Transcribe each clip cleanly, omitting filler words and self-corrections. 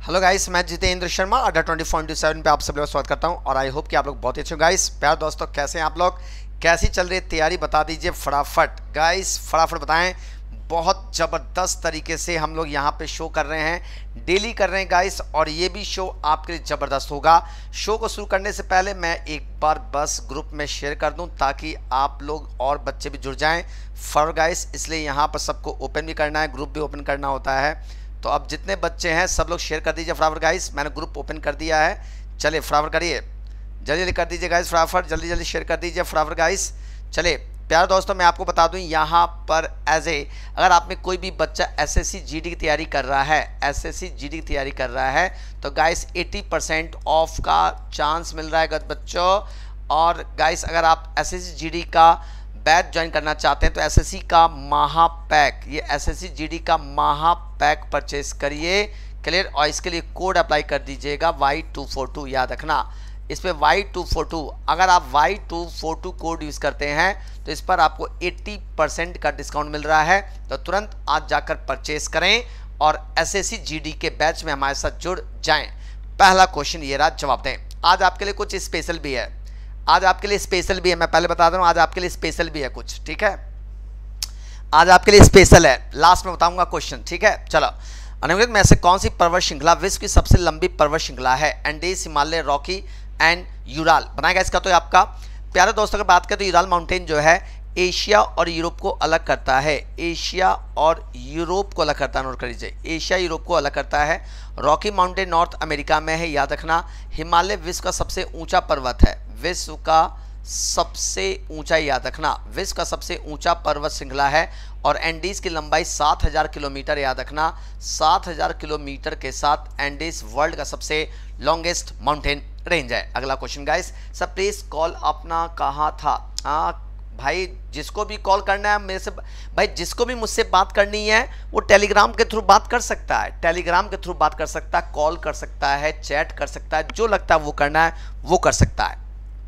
Hello guys, मैं जितेंद्र शर्मा अड्डा 24/7 पे आप सब लोग स्वागत करता हूं और आई होप कि आप लोग बहुत अच्छे हो। गाइस प्यार दोस्तों, कैसे हैं आप लोग, कैसी चल रही है तैयारी, बता दीजिए फटाफट। गाइस फटाफट बताएं। बहुत ज़बरदस्त तरीके से हम लोग यहाँ पे शो कर रहे हैं, डेली कर रहे हैं गाइस, और ये भी शो आपके लिए ज़बरदस्त होगा। शो को शुरू करने से पहले मैं एक बार बस ग्रुप में शेयर कर दूं ताकि आप लोग और बच्चे भी जुड़ जाएं फॉर गाइस, इसलिए यहाँ पर सबको ओपन भी करना है, ग्रुप भी ओपन करना होता है। तो अब जितने बच्चे हैं सब लोग शेयर कर दीजिए फटाफट गाइस। मैंने ग्रुप ओपन कर दिया है, चलिए फटाफट करिए, जल्दी जल्दी कर दीजिए गाइस, फटाफट जल्दी जल्दी शेयर कर दीजिए फटाफट गाइस। चलिए प्यार दोस्तों, मैं आपको बता दूं यहाँ पर अगर आप में कोई भी बच्चा एसएससी जीडी की तैयारी कर रहा है, एसएससी जीडी की तैयारी कर रहा है तो गाइस 80% ऑफ का चांस मिल रहा है बच्चों। और गाइस अगर आप एसएससी जीडी का बैच ज्वाइन करना चाहते हैं तो एसएससी का महापैक, ये एसएससी जीडी का महापैक परचेस करिए, क्लियर। और इसके लिए कोड अप्लाई कर दीजिएगा Y242, याद रखना इस पे Y242। अगर आप Y242 कोड यूज़ करते हैं तो इस पर आपको 80% का डिस्काउंट मिल रहा है। तो तुरंत आज जाकर परचेस करें और एसएससी जीडी के बैच में हमारे साथ जुड़ जाएं। पहला क्वेश्चन ये रहा, जवाब दें। आज आपके लिए कुछ स्पेशल भी है, आज आपके लिए स्पेशल भी है, मैं पहले बता दूं आज आपके लिए स्पेशल भी है कुछ, ठीक है। आज आपके लिए स्पेशल है, लास्ट में बताऊंगा क्वेश्चन, ठीक है। चलो, निम्नलिखित में से कौन सी पर्वत श्रृंखला विश्व की सबसे लंबी पर्वत श्रृंखला है? Andes, Himalaya, Rocky and Ural बनाएगा इसका। तो आपका प्यारे दोस्तों अगर बात करें तो यूराल माउंटेन जो है एशिया और यूरोप को अलग करता है, एशिया और यूरोप को अलग करता है, नोट कर लीजिए, एशिया यूरोप को अलग करता है। रॉकी माउंटेन नॉर्थ अमेरिका में है, याद रखना। हिमालय विश्व का सबसे ऊंचा पर्वत है, विश्व का सबसे ऊंचा, याद रखना, विश्व का सबसे ऊंचा पर्वत श्रृंखला है। और एंडीज की लंबाई 7000 किलोमीटर, याद रखना, 7000 किलोमीटर के साथ एंडीज वर्ल्ड का सबसे लॉन्गेस्ट माउंटेन रेंज है। अगला क्वेश्चन गाइस, सब प्लीज कॉल अपना कहाँ था? भाई जिसको भी कॉल करना है मेरे से, भाई जिसको भी मुझसे बात करनी है वो टेलीग्राम के थ्रू बात कर सकता है, टेलीग्राम के थ्रू बात कर सकता है, कॉल कर सकता है, चैट कर सकता है, जो लगता है वो करना है वो कर सकता है।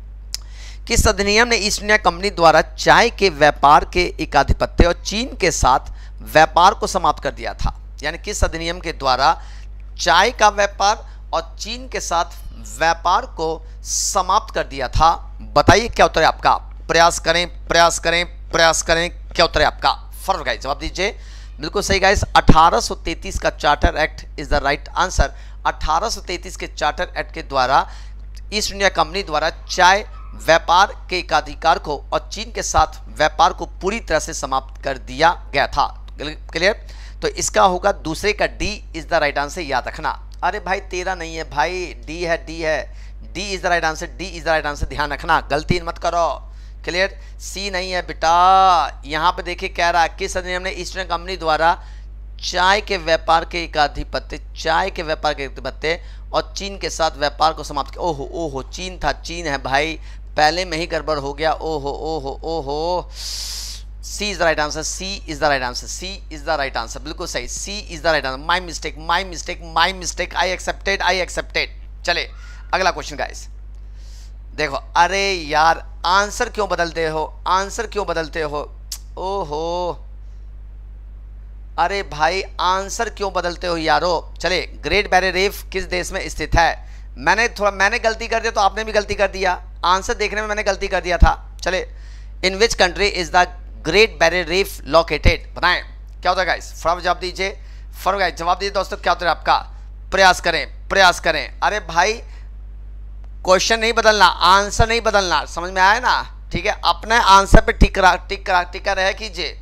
किस अधिनियम ने ईस्ट इंडिया कंपनी द्वारा चाय के व्यापार के एकाधिपत्य और चीन के साथ व्यापार को समाप्त कर दिया था? यानी किस अधिनियम के द्वारा चाय का व्यापार और चीन के साथ व्यापार को समाप्त कर दिया था? बताइए क्या उत्तर है आपका। प्रयास करें प्रयास करें प्रयास करें, क्या उत्तर है आपका? फटाफट गाइस जवाब दीजिए। बिल्कुल सही गाइस, 1833 का charter act is the right answer. 1833 के चार्टर एक्ट के द्वारा ईस्ट इंडिया कंपनी द्वारा चाय व्यापार के एकाधिकार को और चीन के साथ व्यापार को पूरी तरह से समाप्त कर दिया गया था। क्लियर? तो इसका होगा दूसरे का D is the right answer, याद रखना। अरे भाई तेरा नहीं है भाई, डी है, डी है, D is the right answer, D is the right answer, ध्यान रखना, गलती मत करो। क्लियर? सी नहीं है बेटा। यहाँ पे देखिए कह रहा है किस अधिनियम ने ईस्ट इंडिया कंपनी द्वारा चाय के व्यापार के एकाधिपत्य, चाय के व्यापार के एकाधिपत्य और चीन के साथ व्यापार को समाप्त किया। ओहो ओहो, चीन था, चीन है भाई, पहले में ही गड़बड़ हो गया। ओहो ओहो ओहो, C is the right answer, C is the right answer, C is the right answer, बिल्कुल सही, C is the right answer. My mistake my mistake my mistake, I accepted I accepted. चले अगला क्वेश्चन गाइस, देखो। अरे यार answer क्यों बदलते हो, आंसर क्यों बदलते हो? ओहो, अरे भाई आंसर क्यों बदलते हो यारो? चले, ग्रेट बैरियर रीफ किस देश में स्थित है? मैंने गलती कर दिया तो आपने भी गलती कर दिया, आंसर देखने में मैंने गलती कर दिया था। चले, in which country is the great barrier reef located? बताएं क्या होता है गाइस, फटाफट जवाब दीजिए, फटाफट गाइस जवाब दीजिए दोस्तों, क्या होता है आपका? प्रयास करें प्रयास करें। अरे भाई क्वेश्चन नहीं बदलना, आंसर नहीं बदलना, समझ में आया ना? ठीक है, अपने आंसर पे टिक रहे कीजिए।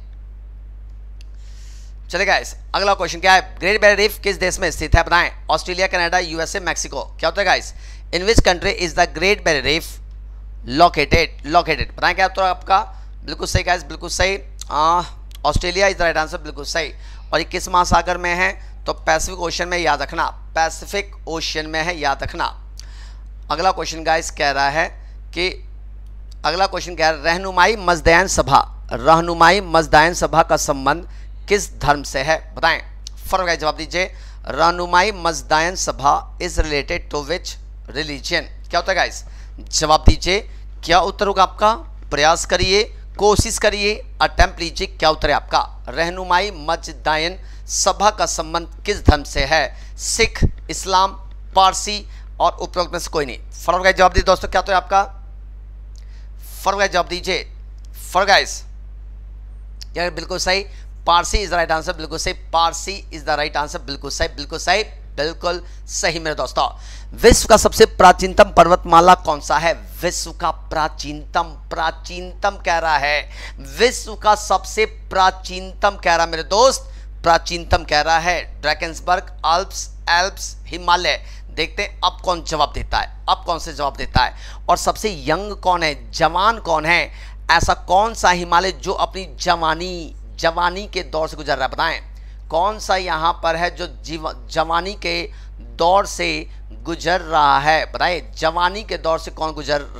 चले गाइस, अगला क्वेश्चन क्या है? ग्रेट बैरियर रीफ किस देश में स्थित है? बताएं। Australia, Canada, USA, Mexico. क्या होता है guys? In which country is the great barrier reef located? बताएं क्या उत्तर आपका? बिल्कुल सही गाइस, बिल्कुल सही, Australia is the right answer, बिल्कुल सही। और ये किस महासागर में है? तो पैसिफिक ओशन में, याद रखना, पैसिफिक ओशन में है, याद रखना। अगला क्वेश्चन गाइस कह रहा है कि रहनुमाई मजदैन सभा, रहनुमाई मजदायन सभा का संबंध किस धर्म से है? बताएं। फटाफट गाइस जवाब दीजिए। Rahnumai Mazdayasnan Sabha is related to which religion? क्या होता है गाइस? जवाब दीजिए, क्या उत्तर होगा आपका? प्रयास करिए, कोशिश करिए, अटेम्प्ट लीजिए। क्या उत्तर है आपका? रहनुमाई मजदायन सभा का संबंध किस धर्म से है? सिख, इस्लाम, पारसी और उपरोक्त में से कोई नहीं। फटाफट गाइस जवाब दीजिए दोस्तों, क्या उत्तर है आपका? फटाफट गाइस जवाब दीजिए, फटाफट गाइस। यार बिल्कुल सही, Parsi is the right answer, बिल्कुल सही, Parsi is the right answer, बिल्कुल सही, बिल्कुल सही, बिल्कुल सही मेरे दोस्तों। विश्व का सबसे प्राचीनतम पर्वतमाला कौन सा है? विश्व का प्राचीनतम कह रहा है, विश्व का सबसे प्राचीनतम कह रहा है मेरे दोस्त, प्राचीनतम कह रहा है। Drakensberg, Alps, Himalaya. देखते हैं अब कौन जवाब देता है, अब कौन से जवाब देता है। और सबसे यंग कौन है, जवान कौन है? ऐसा कौन सा हिमालय जो अपनी जवानी के दौर से गुजर रहा है? बताएं कौन सा यहाँ पर है जो जवानी के दौर से गुजर रहा है? बताएं जवानी के दौर से कौन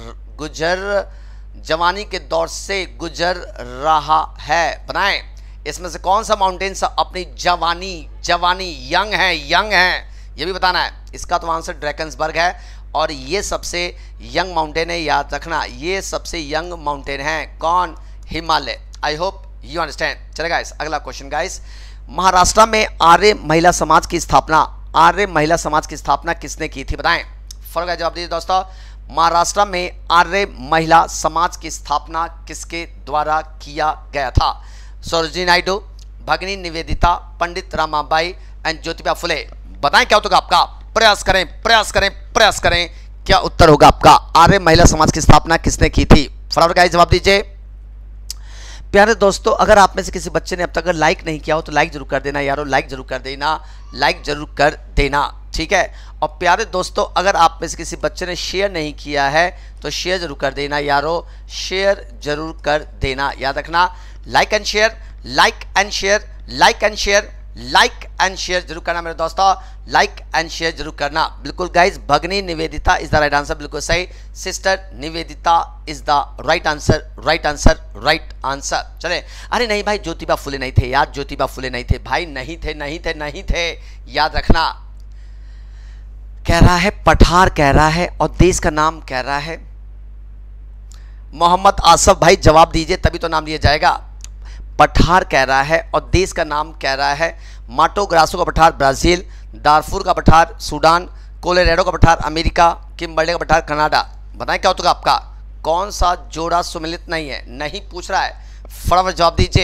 जवानी के दौर से गुजर रहा है? बताएं इसमें से कौन सा माउंटेन सा अपनी जवानी यंग है, ये भी बताना है। इसका तो आंसर ड्रैकेंसबर्ग है और ये सबसे यंग माउंटेन है, याद रखना, ये सबसे यंग माउंटेन है। कौन? Himalaya. I hope you understand. चलेगा गाइस, अगला क्वेश्चन गाइस। महाराष्ट्र में आर्य महिला समाज की स्थापना किसने की थी? बताएं। फर्क जवाब दीजिए दोस्तों। महाराष्ट्र में आर्य महिला समाज की स्थापना किसके द्वारा किया गया था? सरोजिनी नायडू, भगिनी निवेदिता, पंडित रमाबाई एंड ज्योतिबा फुले। बताएं क्या उत्तर आपका? प्रयास करें, क्या उत्तर होगा आपका? आर्य महिला समाज की स्थापना किसने की थी? फटाफट गाइस जवाब दीजिए। प्यारे दोस्तों, अगर आप में से किसी बच्चे ने अब तक लाइक नहीं किया हो तो लाइक जरूर कर देना यारो, लाइक जरूर कर देना, ठीक है। और प्यारे दोस्तों, अगर आप में से किसी बच्चे ने शेयर नहीं किया है तो शेयर जरूर कर देना यारो, शेयर जरूर कर देना। याद रखना, लाइक एंड शेयर जरूर करना मेरे दोस्तों, लाइक एंड शेयर जरूर करना। बिल्कुल guys, Bhagini Nivedita is the right answer, बिल्कुल सही। Sister Nivedita is the right answer. चले, अरे नहीं भाई, ज्योतिबा फुले नहीं थे यार, ज्योतिबा फुले नहीं थे भाई, नहीं थे। याद रखना, कह रहा है पठार कह रहा है और देश का नाम कह रहा है मोहम्मद आसफ। भाई जवाब दीजिए तभी तो नाम लिया जाएगा। पठार कह रहा है और देश का नाम कह रहा है माटो ग्रासो का पठार ब्राज़ील, दारफुर का पठार सूडान, कोलोराडो का पठार अमेरिका, किम्बर्ले का पठार कनाडा। बताएं क्या होगा आपका? कौन सा जोड़ा सुमिलित नहीं है? नहीं पूछ रहा है, फटाफट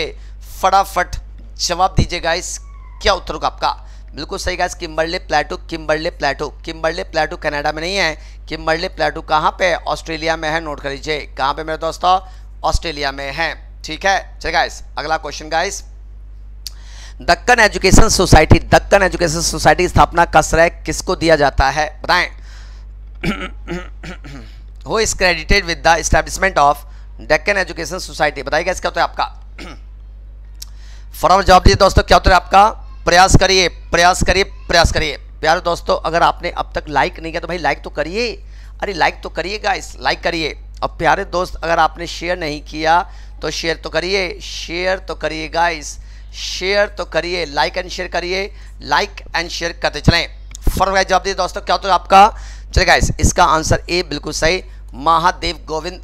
जवाब दीजिए गाइस, क्या उत्तर होगा आपका? बिल्कुल सही गाइस, किम्बर्ले प्लेटो कनाडा में नहीं है। किम्बर्ले प्लेटो कहाँ पे? ऑस्ट्रेलिया में है, नोट कर लीजिए। कहाँ पे मेरे दोस्तों? ऑस्ट्रेलिया में है, ठीक है। चलिए गाइस, अगला question guys. Deccan education society की स्थापना का श्रेय किसको दिया जाता है? बताएं। Who is credited with the establishment of Deccan education society? बताइएगा इसका उत्तर आपका। फटाफट जवाब दीजिए दोस्तों, क्या उत्तर है आपका? प्रयास करिए। प्यारे दोस्तों, अगर आपने अब तक लाइक नहीं किया तो भाई लाइक तो करिए, अरे लाइक तो करिए गाइस, लाइक करिए। और प्यारे दोस्त, अगर आपने शेयर नहीं किया तो शेयर तो करिए गाइस, शेयर तो करिए, लाइक एंड शेयर करते चलें। फटाफट जवाब दीजिए दोस्तों, क्या उत्तर आपका? चलिए गाइस, इसका आंसर ए बिल्कुल सही, Mahadev Govind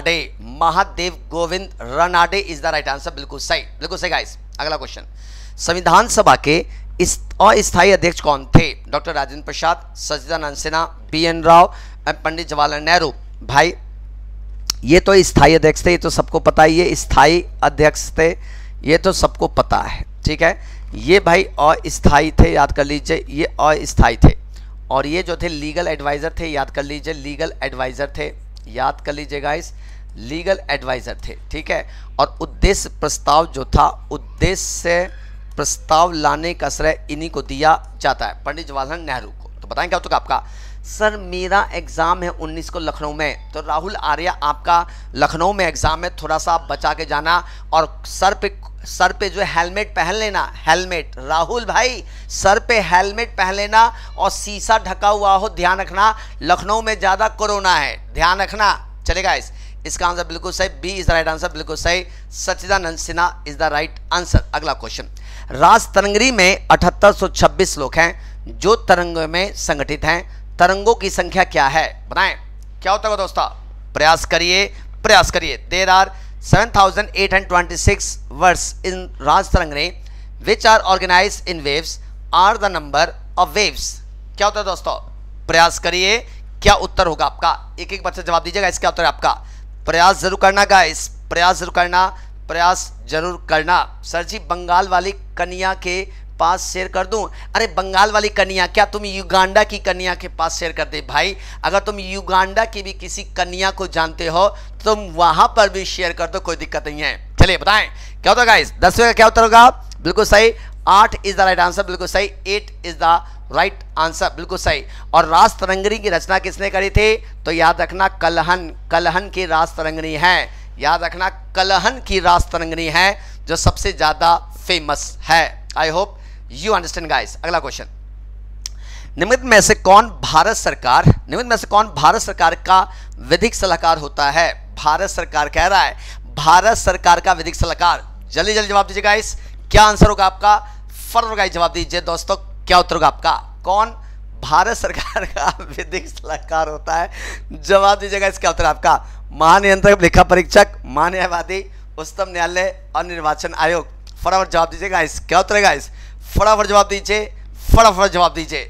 Ranade is the right answer, बिल्कुल सही गाइस। अगला क्वेश्चन, संविधान सभा के अस्थायी अध्यक्ष कौन थे? Doctor Rajendra Prasad, Sachchidanand Sinha, BN Rao and Pandit Jawaharlal Nehru. भाई ये तो स्थायी अध्यक्ष थे, ये तो सबको पता है, ये स्थायी अध्यक्ष थे, ये तो सबको पता है, ठीक है। ये भाई अस्थायी थे, याद कर लीजिए, ये अस्थायी थे। और ये जो थे लीगल एडवाइज़र थे, याद कर लीजिए, लीगल एडवाइज़र थे, गाइस, लीगल एडवाइज़र थे, ठीक है। और उद्देश्य प्रस्ताव जो था, उद्देश्य प्रस्ताव लाने का श्रेय इन्हीं को दिया जाता है, पंडित जवाहरलाल नेहरू को। तो बताएं क्या होगा आपका? सर मेरा एग्ज़ाम है 19 को लखनऊ में, तो राहुल आर्या आपका लखनऊ में एग्ज़ाम है, थोड़ा सा आप बचा के जाना। और सर पे जो है हेलमेट पहन लेना, हेलमेट, राहुल भाई सर पे हेलमेट पहन लेना और शीशा ढका हुआ हो, ध्यान रखना, लखनऊ में ज़्यादा कोरोना है, ध्यान रखना। चलेगा इसका आंसर बिल्कुल सही, B is the right answer, बिल्कुल सही, Sachchidanand Sinha is the right answer. अगला क्वेश्चन, राज तरंगरी में 7826 लोग हैं जो तरंग में संगठित हैं, तरंगों की संख्या क्या है? बताएं क्या होता है दोस्तों? प्रयास करिए। There are 7826 words in Rajatarangini which are organise in waves are the number of waves. क्या होता है दोस्तों, प्रयास करिए, क्या उत्तर होगा आपका, एक एक बार से जवाब दीजिएगा। इसका उत्तर है आपका, प्रयास जरूर करना गाइस, प्रयास जरूर करना, प्रयास जरूर करना। सर जी बंगाल वाली कन्या के पास शेयर कर दूं? अरे बंगाल वाली कन्या, क्या तुम युगांडा की कन्या के पास शेयर कर दे भाई? अगर तुम युगांडा की भी किसी कन्या को जानते हो तुम वहां पर भी शेयर कर दो, कोई दिक्कत नहीं है। चलिए बताएं क्या होता है गाइस, 10वें का क्या उत्तर होगा? बिल्कुल सही, 8 इज द राइट आंसर, बिल्कुल सही, 8 इज द राइट आंसर, बिल्कुल सही। और रास तरंगिणी की रचना किसने करी थी? तो याद रखना कलहन, कलहन की रास तरंगिणी है, याद रखना कलहन की रास तरंगिणी है जो सबसे ज्यादा फेमस है। I hope you understand guys. अगला क्वेश्चन, निम्नलिखित में से कौन भारत सरकार, निम्नलिखित में से कौन भारत सरकार का विधिक सलाहकार होता है? भारत सरकार कह रहा है, भारत सरकार का विधिक सलाहकार। जल्दी जल्दी जवाब दीजिए गाइस, क्या आंसर होगा आपका? फटाफट गाइस जवाब दीजिए दोस्तों, क्या उत्तर होगा आपका? कौन भारत सरकार का विधिक सलाहकार होता है? जवाब दीजिएगा, इसका उत्तर आपका महानियंत्रक, लेखा परीक्षक, महान्यायवादी, उच्चतम न्यायालय और निर्वाचन आयोग। फटाफट जवाब दीजिए गाइस, क्या उत्तर है गाइस? फटाफट जवाब दीजिए, फटाफट जवाब दीजिए।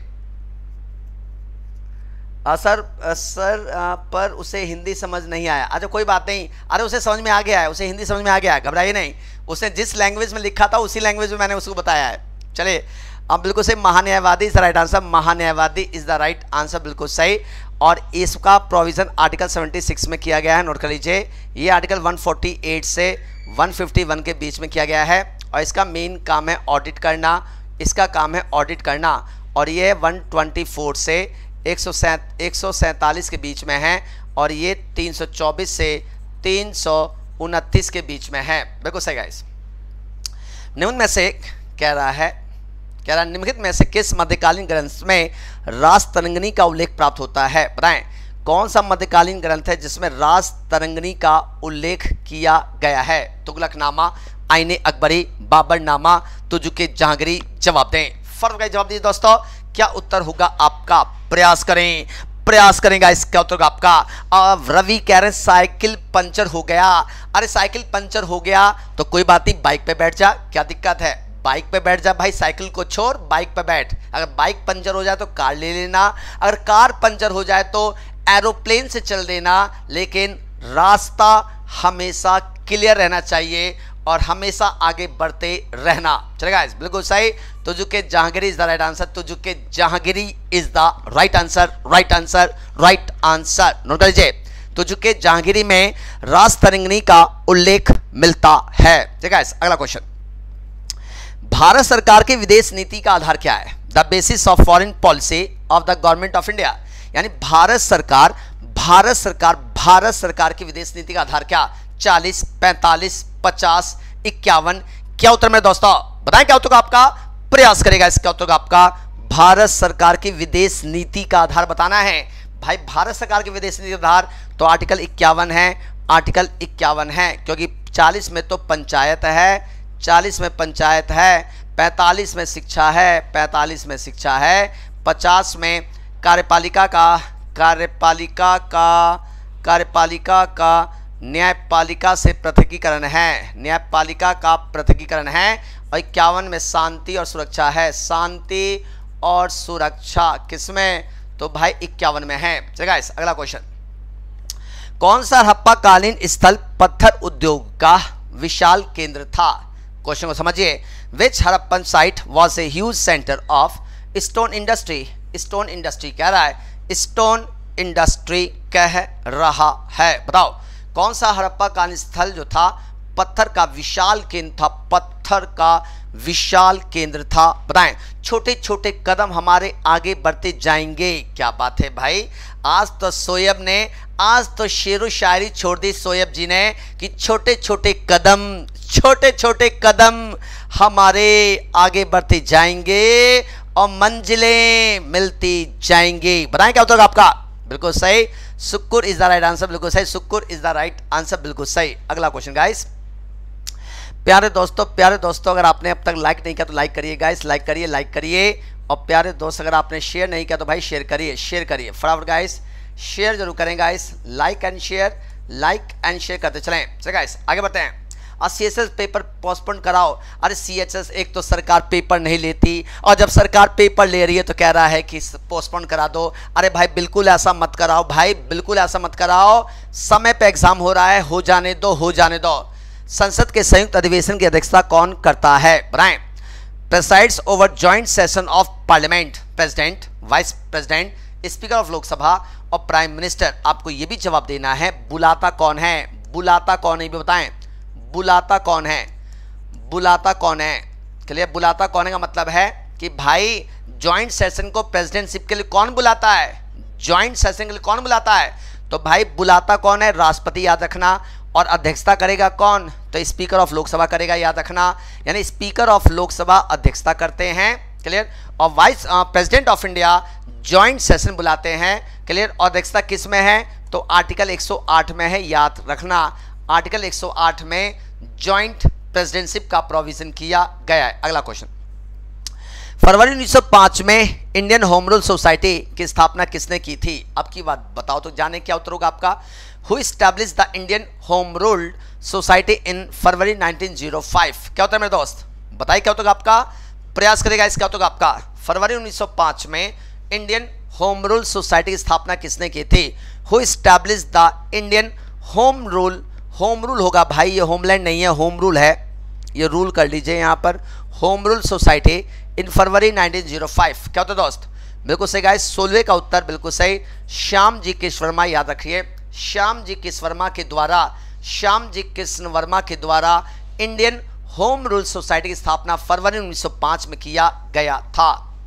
सर पर उसे हिंदी समझ नहीं आया। अच्छा कोई बात नहीं, अरे उसे समझ में आ गया है, उसे हिंदी समझ में आ गया है, घबराइए नहीं। उसने जिस लैंग्वेज में लिखा था उसी लैंग्वेज में मैंने उसको बताया है। चलिए अब बिल्कुल सही, महान्यायवादी इज द राइट आंसर, महान्यायवादी इज द राइट आंसर, बिल्कुल सही। और इसका प्रोविजन आर्टिकल 76 में किया गया है, नोट कर लीजिए। ये आर्टिकल 148 से 151 के बीच में किया गया है और इसका मेन काम है ऑडिट करना, इसका काम है ऑडिट करना। और ये 124 से 147 के बीच में है और ये 324 से 329 के बीच में है, बिल्कुल सही गाइस। निम्न में से कह रहा निम्नलिखित में से किस मध्यकालीन ग्रंथ में रास तरंगिणी का उल्लेख प्राप्त होता है? बताएं कौन सा मध्यकालीन ग्रंथ है जिसमें रास तरंगिणी का उल्लेख किया गया है? तुगलकनामा, आईने अकबरी, बाबरनामा, तुजुके जहांगीरी। जवाब दें, फर्क का जवाब दीजिए दोस्तों, क्या उत्तर होगा आपका? प्रयास करें, प्रयास करेंगे, इसका उत्तर होगा आपका। रवि कह रहे हैं साइकिल पंचर हो गया। अरे साइकिल पंचर हो गया तो कोई बात नहीं, बाइक पे बैठ जा, क्या दिक्कत है? बाइक पे बैठ जा भाई, साइकिल को छोड़, बाइक पे बैठ। अगर बाइक पंचर हो जाए तो कार ले लेना, अगर कार पंचर हो जाए तो एरोप्लेन से चल देना, लेकिन रास्ता हमेशा क्लियर रहना चाहिए और हमेशा आगे बढ़ते रहना। चलेगा, बिल्कुल सही। Tuzuke Jahangiri is the right answer, Tuzuke Jahangiri is the right answer, right answer, right answer. Note कर लीजिए, तुजुके जहांगीरी में रास तरंगिणी का उल्लेख मिलता है। ठीक है, अगला क्वेश्चन, भारत सरकार की विदेश नीति का आधार क्या है? The basis of foreign policy of the government of India. यानी भारत सरकार की विदेश नीति का आधार क्या? 40, 45, 50, 51। क्या उत्तर में दोस्तों बताएं, क्या उत्तर आपका? प्रयास करेगा, इसका उत्तर आपका भारत सरकार की विदेश नीति का आधार बताना है। भाई भारत सरकार की विदेश नीति का आधार तो आर्टिकल 51 है, आर्टिकल 51 है, क्योंकि 40 में तो पंचायत है, 40 में पंचायत है, 45 में शिक्षा है, 45 में शिक्षा है, 50 में कार्यपालिका का न्यायपालिका से पृथकीकरण है, न्यायपालिका का पृथकीकरण है। और 51 में शांति और सुरक्षा है, शांति और सुरक्षा किसमें? तो भाई 51 में है। चलेगा, अगला क्वेश्चन, कौन सा हड़प्पा कालीन स्थल पत्थर उद्योग का विशाल केंद्र था? क्वेश्चन को समझिए। Which Harappan site was a huge centre of stone industry? Stone industry कह रहा है, स्टोन इंडस्ट्री कह रहा है। बताओ कौन सा हड़प्पा कालीन स्थल जो था पत्थर का विशाल केंद्र था, पत्थर का विशाल केंद्र था? बताएं। छोटे छोटे कदम हमारे आगे बढ़ते जाएंगे। क्या बात है भाई, आज तो शोएब ने, आज तो शेरो शायरी छोड़ दी शोएब जी ने कि छोटे छोटे कदम हमारे आगे बढ़ते जाएंगे और मंजिलें मिलती जाएंगी। बताएं क्या उत्तर आपका? बिल्कुल सही, शुक्र इज द राइट आंसर, बिल्कुल सही, शुक्र इज द राइट आंसर, बिल्कुल सही। अगला क्वेश्चन गाइस, प्यारे दोस्तों अगर आपने अब तक लाइक नहीं किया तो लाइक करिए गाइस, लाइक करिए। और प्यारे दोस्त अगर आपने शेयर नहीं किया तो भाई शेयर करिए फटाफट गाइस, शेयर जरूर करें guys, like and share, like and share करते चलें। चलिए गाइस आगे बढ़ते हैं। CHS पेपर पोस्टपोन कराओ। अरे CHS एक तो सरकार पेपर नहीं लेती, और जब सरकार पेपर ले रही है तो कह रहा है कि पोस्टपोन करा दो। अरे भाई बिल्कुल ऐसा मत कराओ भाई, बिल्कुल ऐसा मत कराओ। समय पे एग्जाम हो रहा है, हो जाने दो, हो जाने दो। संसद के संयुक्त अधिवेशन की अध्यक्षता कौन करता है बताएं। Presides over joint session of parliament. President, vice president, speaker of Lok Sabha और प्राइम मिनिस्टर। आपको यह भी जवाब देना है बुलाता कौन है, बुलाता कौन है, भी बताएं। बुलाता कौन है, बुलाता कौन है। क्लियर, बुलाता कौन है का मतलब है कि भाई जॉइंट सेशन को प्रेसिडेंटशिप के लिए कौन बुलाता है, जॉइंट सेशन के लिए कौन बुलाता है। तो भाई बुलाता कौन है, राष्ट्रपति याद रखना, और अध्यक्षता करेगा कौन, तो स्पीकर ऑफ लोकसभा करेगा, याद रखना। यानी स्पीकर ऑफ लोकसभा अध्यक्षता करते हैं। क्लियर, और vice president of India joint session बुलाते हैं। क्लियर, और अध्यक्षता किस में है, तो आर्टिकल 108 में है, याद रखना। आर्टिकल 108 में जॉइंट प्रेसिडेंटशिप का प्रोविजन किया गया है। अगला क्वेश्चन, फरवरी 1905 में इंडियन होम रूल सोसाइटी की स्थापना किसने की थी। अब की बात बताओ तो जाने क्या उत्तर होगा आपका। Who established the Indian home rule society in February 1905। क्या होता है मेरे दोस्त, बताइए क्या होता है आपका, प्रयास करेगा इसका होता आपका। फरवरी 1905 में इंडियन होम रूल सोसाइटी की स्थापना किसने की थी। Who established the Indian home rule, home rule होगा भाई, ये होमलैंड नहीं है, होम रूल है, ये रूल कर लीजिए यहाँ पर। Home rule society in February 1905। क्या होता है दोस्त, बिल्कुल सही गाइस, 16वें का उत्तर बिल्कुल सही। श्याम जी कृष्ण वर्मा, याद रखिए, श्याम जी कृष्ण वर्मा के द्वारा, श्याम जी कृष्ण वर्मा के द्वारा इंडियन होम रूल सोसाइटी की स्थापना फरवरी 1905 में किया गया था।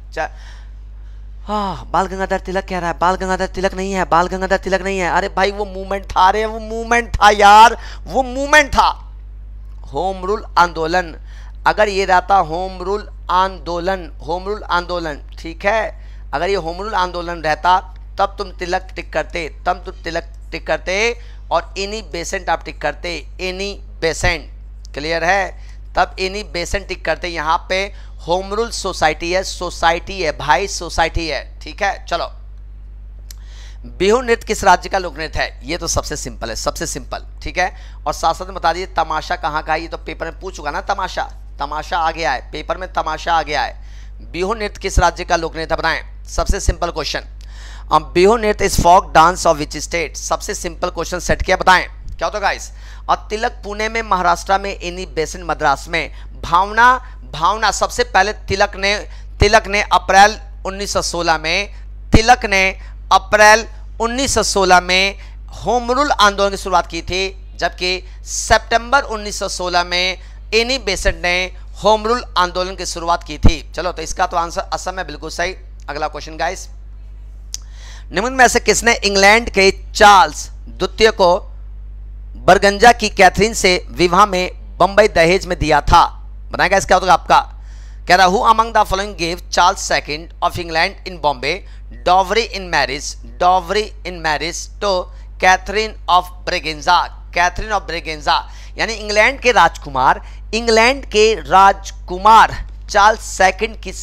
हाँ, बाल गंगाधर तिलक कह रहा है, बाल गंगाधर तिलक नहीं है, बाल गंगाधर तिलक नहीं है। अरे भाई वो मूवमेंट था, अरे वो मूवमेंट था यार, वो मूवमेंट था, होम रूल आंदोलन। अगर ये रहता होम रूल आंदोलन, होम रूल आंदोलन, ठीक है, अगर ये होम रूल आंदोलन रहता तब तुम तिलक टिक करते, तब तुम तिलक टिक करते, और एनी बेसेंट आप टिक करते, एनी बेसेंट। क्लियर है, तब एनी बेसेंट टिक करते। यहाँ पे होम रूल सोसाइटी है, सोसाइटी है भाई, सोसाइटी है, ठीक है। चलो, बिहू नृत्य किस राज्य का लोक नृत्य है। ये तो सबसे सिंपल है, सबसे सिंपल, ठीक है। और साथ साथ में बता दीजिए तमाशा कहाँ का है, ये तो पेपर में पूछूंगा ना, तमाशा, तमाशा आ गया है पेपर में, तमाशा आ गया है। बिहू नृत्य किस राज्य का लोक नृत्य बताएं, सबसे सिंपल क्वेश्चन। बिहू नृत्य is folk dance of which state. सबसे सिंपल क्वेश्चन सेट किया, बताएं क्या होता है गाइस। और तिलक पुणे में, महाराष्ट्र में, एनी बेसेंट मद्रास में। भावना, भावना सबसे पहले तिलक ने अप्रैल 1916 में, तिलक ने अप्रैल 1916 में होम रूल आंदोलन की शुरुआत की थी, जबकि सितंबर 1916 में एनी बेसेंट ने होम रूल आंदोलन की शुरुआत की थी। चलो, तो इसका तो आंसर असम है, बिल्कुल सही। अगला क्वेश्चन गाइस, निम्न में से किसने इंग्लैंड के चार्ल्स द्वितीय को बरगंजा की कैथरीन से विवाह में बंबई दहेज में दिया था। बनाएगा इसका होगा आपका, कह रहा हूं among the following give Charles second of England in Bombay dowry in marriage, dowry in marriage to Catherine of Braganza, Catherine of Braganza. यानी इंग्लैंड के राजकुमार, इंग्लैंड के राजकुमार चार्ल्स सेकंड की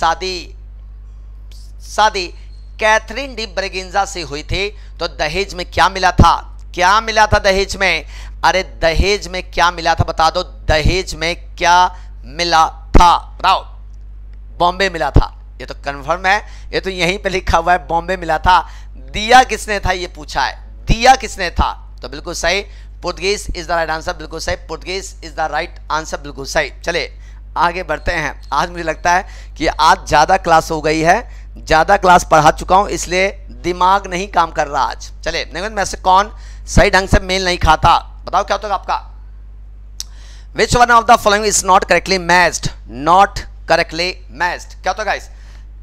शादी कैथरीन डी ब्रेगेंजा से हुई थी। तो दहेज में क्या मिला था, क्या मिला था दहेज में, अरे दहेज में क्या मिला था बता दो, दहेज में क्या मिला था बताओ। बॉम्बे मिला था, ये तो कंफर्म है, ये तो यहीं पे लिखा हुआ है, बॉम्बे मिला था। दिया किसने था ये पूछा है, दिया किसने था, तो बिल्कुल सही, Portuguese is the right answer, बिल्कुल सही, Portuguese is the right answer, बिल्कुल सही। चले आगे बढ़ते हैं। आज मुझे लगता है कि आज ज़्यादा क्लास हो गई है, ज़्यादा क्लास पढ़ा चुका हूँ, इसलिए दिमाग नहीं काम कर रहा आज। चले, निम्न में से कौन सही ढंग से मेल नहीं खाता, बताओ क्या होता है आपका। Which one of the following is not correctly matched, not correctly matched, क्या होता है गाइस,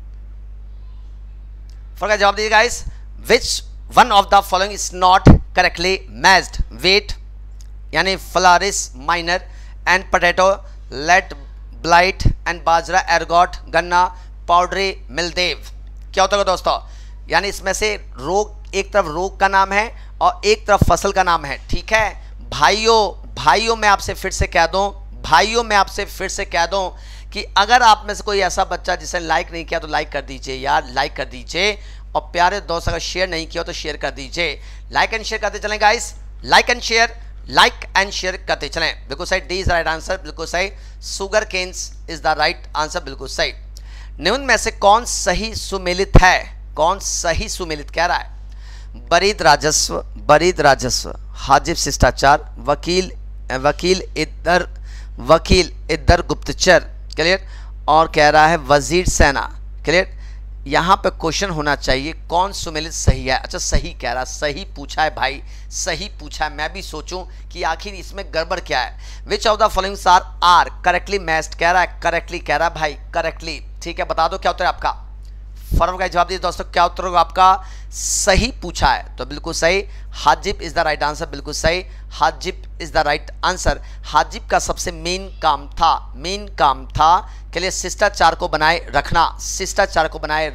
फॉर जवाब दीजिए guys. Which one of the following is not correctly matched, wheat यानी floris minor and potato, late blight and bajra ergot, ganna powdery मिलदेव। क्या होता है दोस्तों, यानी इसमें से रोग, एक तरफ रोग का नाम है और एक तरफ फसल का नाम है, ठीक है भाइयों मैं आपसे फिर से कह दूं, भाइयों मैं आपसे फिर से कह दूं कि अगर आप में से कोई ऐसा बच्चा जिसे लाइक नहीं किया तो लाइक कर दीजिए यार, लाइक कर दीजिए, और प्यारे दोस्त अगर शेयर नहीं किया तो शेयर कर दीजिए। लाइक एंड शेयर करते चलें गाइस। लाइक एंड शेयर करते चलें। बिल्कुल सही, डी इज राइट आंसर, बिल्कुल सही। Sugarcanes is the right answer, बिल्कुल सही। निम्न में से कौन सही सुमेलित है? कौन सही सुमेलित कह रहा है? बरीद राजस्व, हाजिब शिष्टाचार, वकील इधर गुप्तचर, क्लियर, और कह रहा है वजीर सेना, क्लियर। यहाँ पे क्वेश्चन होना चाहिए कौन सुमेलित सही है। अच्छा सही कह रहा, सही पूछा है भाई, सही पूछा है। मैं भी सोचूं कि आखिर इसमें गड़बड़ क्या है। Which of the followings are correctly matched, कह रहा है करेक्टली, कह रहा है भाई करेक्टली, ठीक है। बता दो क्या उत्तर है आपका, फर्म का जवाब दीजिए दोस्तों, क्या उत्तर होगा आपका? सही पूछा है तो बिल्कुल सही, Hajib is the right answer, बिल्कुल सही, Hajib is the right answer. Hajib का सबसे मेन काम था के लिए शिष्टाचार को बनाए रखना, शिष्टाचार को बनाए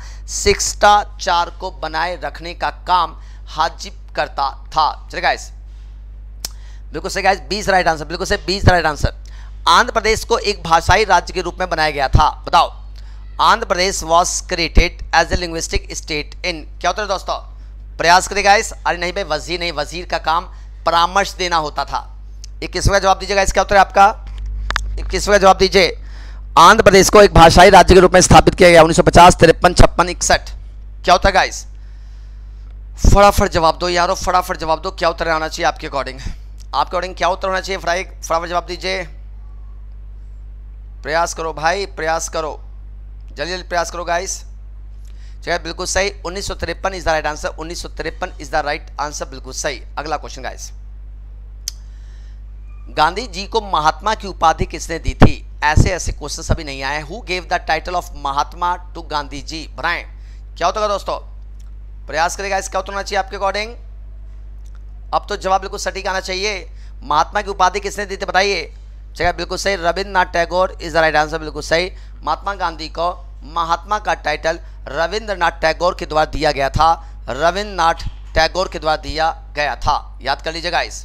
रखने का काम हाजिब करता था। चलिए गाइस, बिल्कुल सही गाइस, 20 राइट आंसर, बिल्कुल सही, 20 राइट आंसर। आंध्र प्रदेश को एक भाषाई राज्य के रूप में बनाया गया था, बताओ। Andhra Pradesh was created as a linguistic state in, क्या उत्तर है दोस्तों? प्रयास करें गाइस। अरे नहीं भाई, वजीर नहीं, वजीर का काम परामर्श देना होता था। 21वां जवाब दीजिए गाइस, क्या उत्तर है आपका? 21वां जवाब दीजिए। आंध्र प्रदेश को एक भाषाई राज्य के रूप में स्थापित किया गया 1950, 53, 56, 61, क्या होता है गाइस? फटाफट जवाब दो यारो, फटाफट जवाब दो, क्या उत्तर आना चाहिए आपके अकॉर्डिंग? आपके अकॉर्डिंग क्या उत्तर होना चाहिए? फटाफट जवाब दीजिए, प्रयास करो भाई, प्रयास करो, जल्दी जल्दी प्रयास करो गाइस। चलिए बिल्कुल सही, 1953 is the right answer, 1953 is the right answer, बिल्कुल सही। अगला क्वेश्चन गाइस, गांधी जी को महात्मा की उपाधि किसने दी थी? ऐसे क्वेश्चन सभी नहीं आए। Who gave the title of Mahatma to Gandhi ji? बनाएं, क्या होता है दोस्तों? प्रयास करेगा, इसका उत्तर होना चाहिए आपके अकॉर्डिंग। अब तो जवाब बिल्कुल सटीक आना चाहिए। महात्मा की उपाधि किसने दी थी बताइए? चलिए बिल्कुल सही, Rabindranath Tagore is the right answer, बिल्कुल सही। महात्मा गांधी को महात्मा का टाइटल रविंद्रनाथ टैगोर के द्वारा दिया गया था, रविंद्रनाथ टैगोर के द्वारा दिया गया था, याद कर लीजिएगा इस।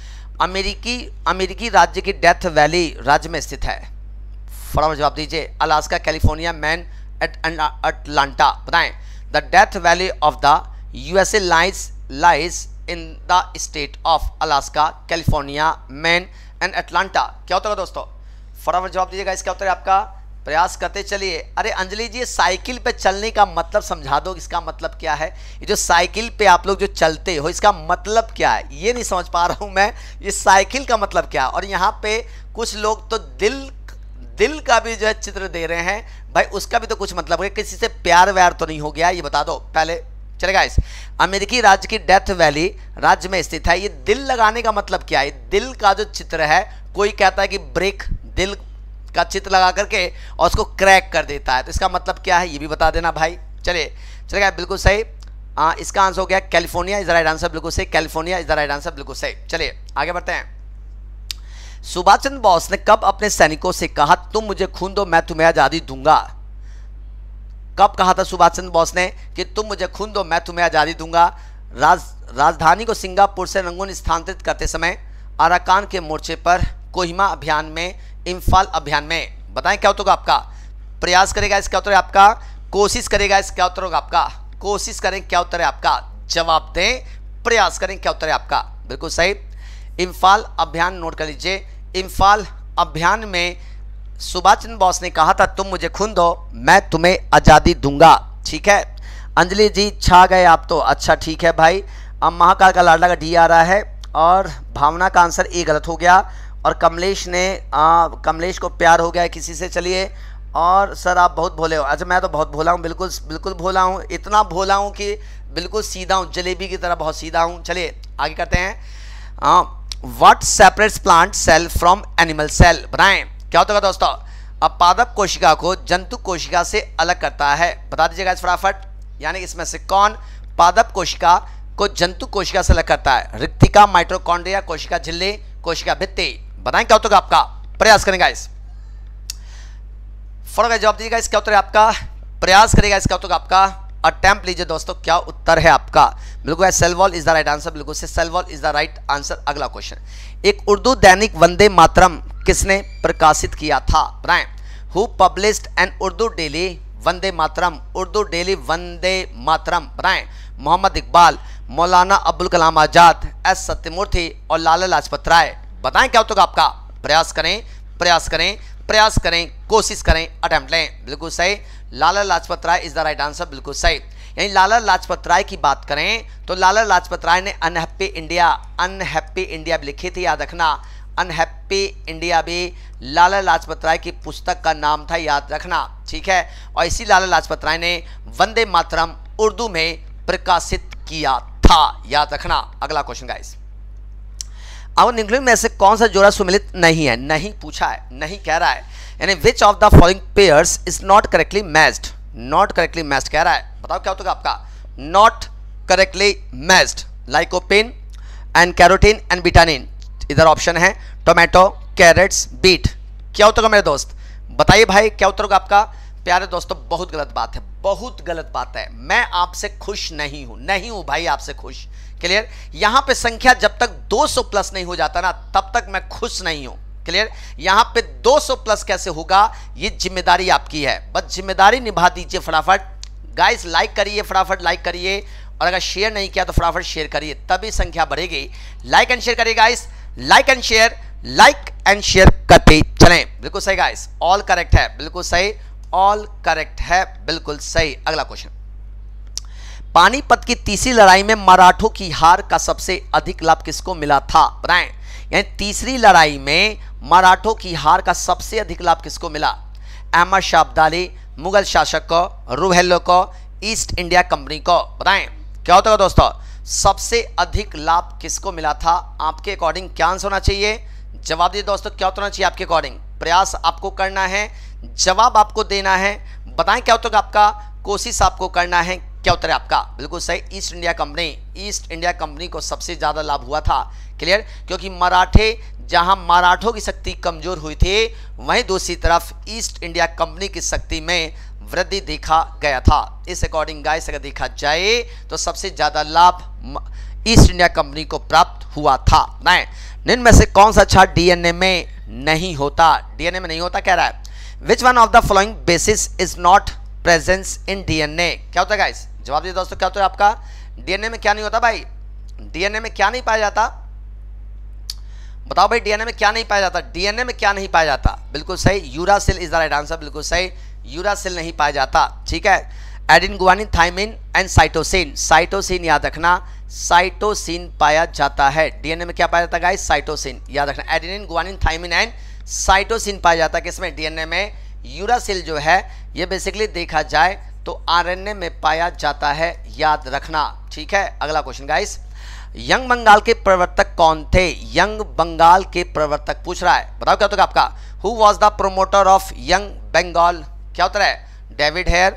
अमेरिकी राज्य की डेथ वैली राज्य में स्थित है? फटाफट जवाब दीजिए। अलास्का, कैलिफोर्निया, मैन, अटलांटा, बताएं। The Death Valley of the USA lies in the state of Alaska, California, Maine and Atlanta, क्या होता है दोस्तों? फटाफट जवाब दीजिएगा, इसका उत्तर है आपका। प्रयास करते चलिए। अरे अंजलि जी, साइकिल पे चलने का मतलब समझा दो, इसका मतलब क्या है? ये जो साइकिल पे आप लोग जो चलते हो, इसका मतलब क्या है? ये नहीं समझ पा रहा हूं मैं, ये साइकिल का मतलब क्या है? और यहाँ पे कुछ लोग तो दिल का भी जो है चित्र दे रहे हैं भाई, उसका भी तो कुछ मतलब है। किसी से प्यार व्यार तो नहीं हो गया, ये बता दो पहले। चलेगा इस अमेरिकी राज्य की डेथ वैली राज्य में स्थित है। ये दिल लगाने का मतलब क्या है? दिल का जो चित्र है, कोई कहता है कि ब्रेक दिल का चित्र लगा करके और उसको क्रैक कर देता है, तो इसका मतलब क्या है ये भी बता देना भाई। चलिए चलेगा, बिल्कुल सही। इसका आंसर हो गया California is the right answer, बिल्कुल सही, California is the right answer, बिल्कुल सही। चलिए आगे बढ़ते हैं। सुभाष चंद्र बोस ने कब अपने सैनिकों से कहा तुम मुझे खून दो मैं तुम्हें आजादी दूंगा? कब कहा था सुभाष चंद्र बोस ने कि तुम मुझे खून दो मैं तुम्हें आजादी दूंगा? राजधानी को सिंगापुर से रंगून स्थानांतरित करते समय, अराकान के मोर्चे पर, कोहिमा अभियान में, इम्फाल अभियान में, बताएं क्या उत्तर होगा आपका? प्रयास करेगा, इसका उत्तर है आपका। कोशिश करेगा, इसका उत्तर होगा आपका। कोशिश करें, क्या उत्तर है आपका? जवाब दें, प्रयास करें, क्या उत्तर है आपका? बिल्कुल सही। इम्फाल अभियान नोट कर लीजिए। इम्फाल अभियान में सुभाष चंद्र बोस ने कहा था तुम मुझे खून दो मैं तुम्हें आज़ादी दूंगा, ठीक है। अंजलि जी छा गए आप तो, अच्छा ठीक है भाई। अब महाकाल का लाडला का डी आ रहा है और भावना का आंसर ए गलत हो गया, और कमलेश को प्यार हो गया है किसी से। चलिए, और सर आप बहुत भोले हो। अच्छा मैं तो बहुत भोला हूँ, बिल्कुल भोला हूँ, इतना भोला हूँ कि बिल्कुल सीधा हूँ, जलेबी की तरह बहुत सीधा हूँ। चलिए आगे करते हैं। What separates plant cell from animal cell? बताएं क्या होता है दोस्तों? अब पादप कोशिका को जंतु कोशिका से अलग करता है, बता दीजिएगा इस फटाफट। यानी इसमें से कौन पादप कोशिका को जंतु कोशिका से अलग करता है? रिक्तिका, माइटोकॉन्ड्रिया, कोशिका झिल्ली, कोशिका भित्ति, बताएं क्या उत्तर आपका? प्रयास करेगा इस फटाफट जवाब दीजिएगा, इसका उत्तर है आपका। प्रयास करेगा, इसका उत्तर आपका। अटेम्प्ट लीजिए दोस्तों, क्या उत्तर है आपका? बिल्कुल cell wall is the right answer, बिल्कुल से cell wall is the right answer. अगला क्वेश्चन, एक उर्दू दैनिक वंदे मातरम किसने प्रकाशित किया था? बताएं। Who published an Urdu daily Vande Mataram? Urdu daily Vande Mataram, बताएं। मोहम्मद इकबाल, मौलाना अब्दुल कलाम आजाद, एस सत्यमूर्ति और लाला लाजपत राय। बताएं क्या उत्तर आपका। प्रयास करें, प्रयास करें, प्रयास करें, कोशिश करें, अटेम्प्ट लें। बिल्कुल सही, Lala Lajpat Rai is the right answer. बिल्कुल सही। यानी लाला लाजपत राय की बात करें तो लाला लाजपत राय ने अनहैप्पी इंडिया भी लिखी थी, याद रखना। अनहैप्पी इंडिया भी लाला लाजपत राय की पुस्तक का नाम था, याद रखना, ठीक है। और इसी लाला लाजपत राय ने वंदे मातरम उर्दू में प्रकाशित किया था, याद रखना। अगला क्वेश्चन गाइस, अब निम्नलिखित में से कौन सा जोड़ा सुमिलित नहीं है। नहीं पूछा है, नहीं कह रहा है। यानी which of the following pairs is not correctly matched, not correctly matched कह रहा है। बताओ क्या होगा आपका। Not correctly matched, lycopene and carotene and betanin. इधर ऑप्शन है टोमेटो, कैरेट्स, बीट। क्या उत्तर होगा मेरे दोस्त, बताइए भाई क्या उत्तर होगा आपका। प्यारे दोस्तों बहुत गलत बात है, बहुत गलत बात है। मैं आपसे खुश नहीं हूं, नहीं हूं भाई आपसे खुश। क्लियर। यहां पे संख्या जब तक 200 प्लस नहीं हो जाता ना तब तक मैं खुश नहीं हूं। क्लियर। यहां पे 200 प्लस कैसे होगा ये जिम्मेदारी आपकी है, बस जिम्मेदारी निभा दीजिए फटाफट। गाइस लाइक करिए, फटाफट लाइक करिए, और अगर शेयर नहीं किया तो फटाफट शेयर करिए, तभी संख्या बढ़ेगी। लाइक एंड शेयर करिए guys, like and share, like and share करते चलें। बिल्कुल सही गाइस, ऑल करेक्ट है, बिल्कुल सही, ऑल करेक्ट है, बिल्कुल सही। अगला क्वेश्चन, पानीपत की तीसरी लड़ाई में मराठों की हार का सबसे अधिक लाभ किसको मिला था, बताएं। यानी तीसरी लड़ाई में मराठों की हार का सबसे अधिक लाभ किसको मिला। अहमद शाह अब्दाली, मुगल शासक को, रुहेलो को, ईस्ट इंडिया कंपनी को। बताएं क्या होता है दोस्तों, सबसे अधिक लाभ किसको मिला था आपके अकॉर्डिंग। क्या आंसर होना चाहिए, जवाब दीजिए दोस्तों, क्या होना चाहिए आपके अकॉर्डिंग। प्रयास आपको करना है, जवाब आपको देना है। बताएं क्या उत्तर आपका, कोशिश आपको करना है। क्या उत्तर है आपका, बिल्कुल सही, East India company. East India company को सबसे ज्यादा लाभ हुआ था। क्लियर। क्योंकि मराठे, जहां मराठों की शक्ति कमजोर हुई थी वहीं दूसरी तरफ ईस्ट इंडिया कंपनी की शक्ति में वृद्धि देखा गया था। इस अकॉर्डिंग गाइस अगर देखा जाए तो सबसे ज्यादा लाभ ईस्ट इंडिया कंपनी को प्राप्त हुआ था। नहीं, निम्न में से कौन सा अच्छा डीएनए में नहीं होता, डीएनए में नहीं होता कह रहा है। Which one of the following basis is not presence in DNA. क्या होता है गाइस, जवाब दीजिए दोस्तों, क्या होता है आपका। डीएनए में क्या नहीं होता भाई, डीएनए में क्या नहीं पाया जाता, बताओ भाई डीएनए में क्या नहीं पाया जाता। डीएनए में क्या नहीं पाया जाता, बिल्कुल सही, uracil is the right answer. बिल्कुल सही, यूरासिल नहीं पाया जाता, ठीक है। Adenine, guanine, thymine and cytosine. Cytosine याद रखना, साइटोसिन पाया जाता है। डीएनए में क्या पाया जाता है गाइस, साइटोसिन याद रखना। Adenine, guanine, thymine and cytosine पाया जाता है किसमें, डीएनए में। यूरासिल जो है ये बेसिकली देखा जाए तो आरएनए में पाया जाता है, याद रखना, ठीक है। अगला क्वेश्चन गाइस, यंग बंगाल के प्रवर्तक कौन थे। यंग बंगाल के प्रवर्तक पूछ रहा है, बताओ क्या उत्तर आपका। Who was the promoter of young Bengal. क्या उत्तर है, David Hare,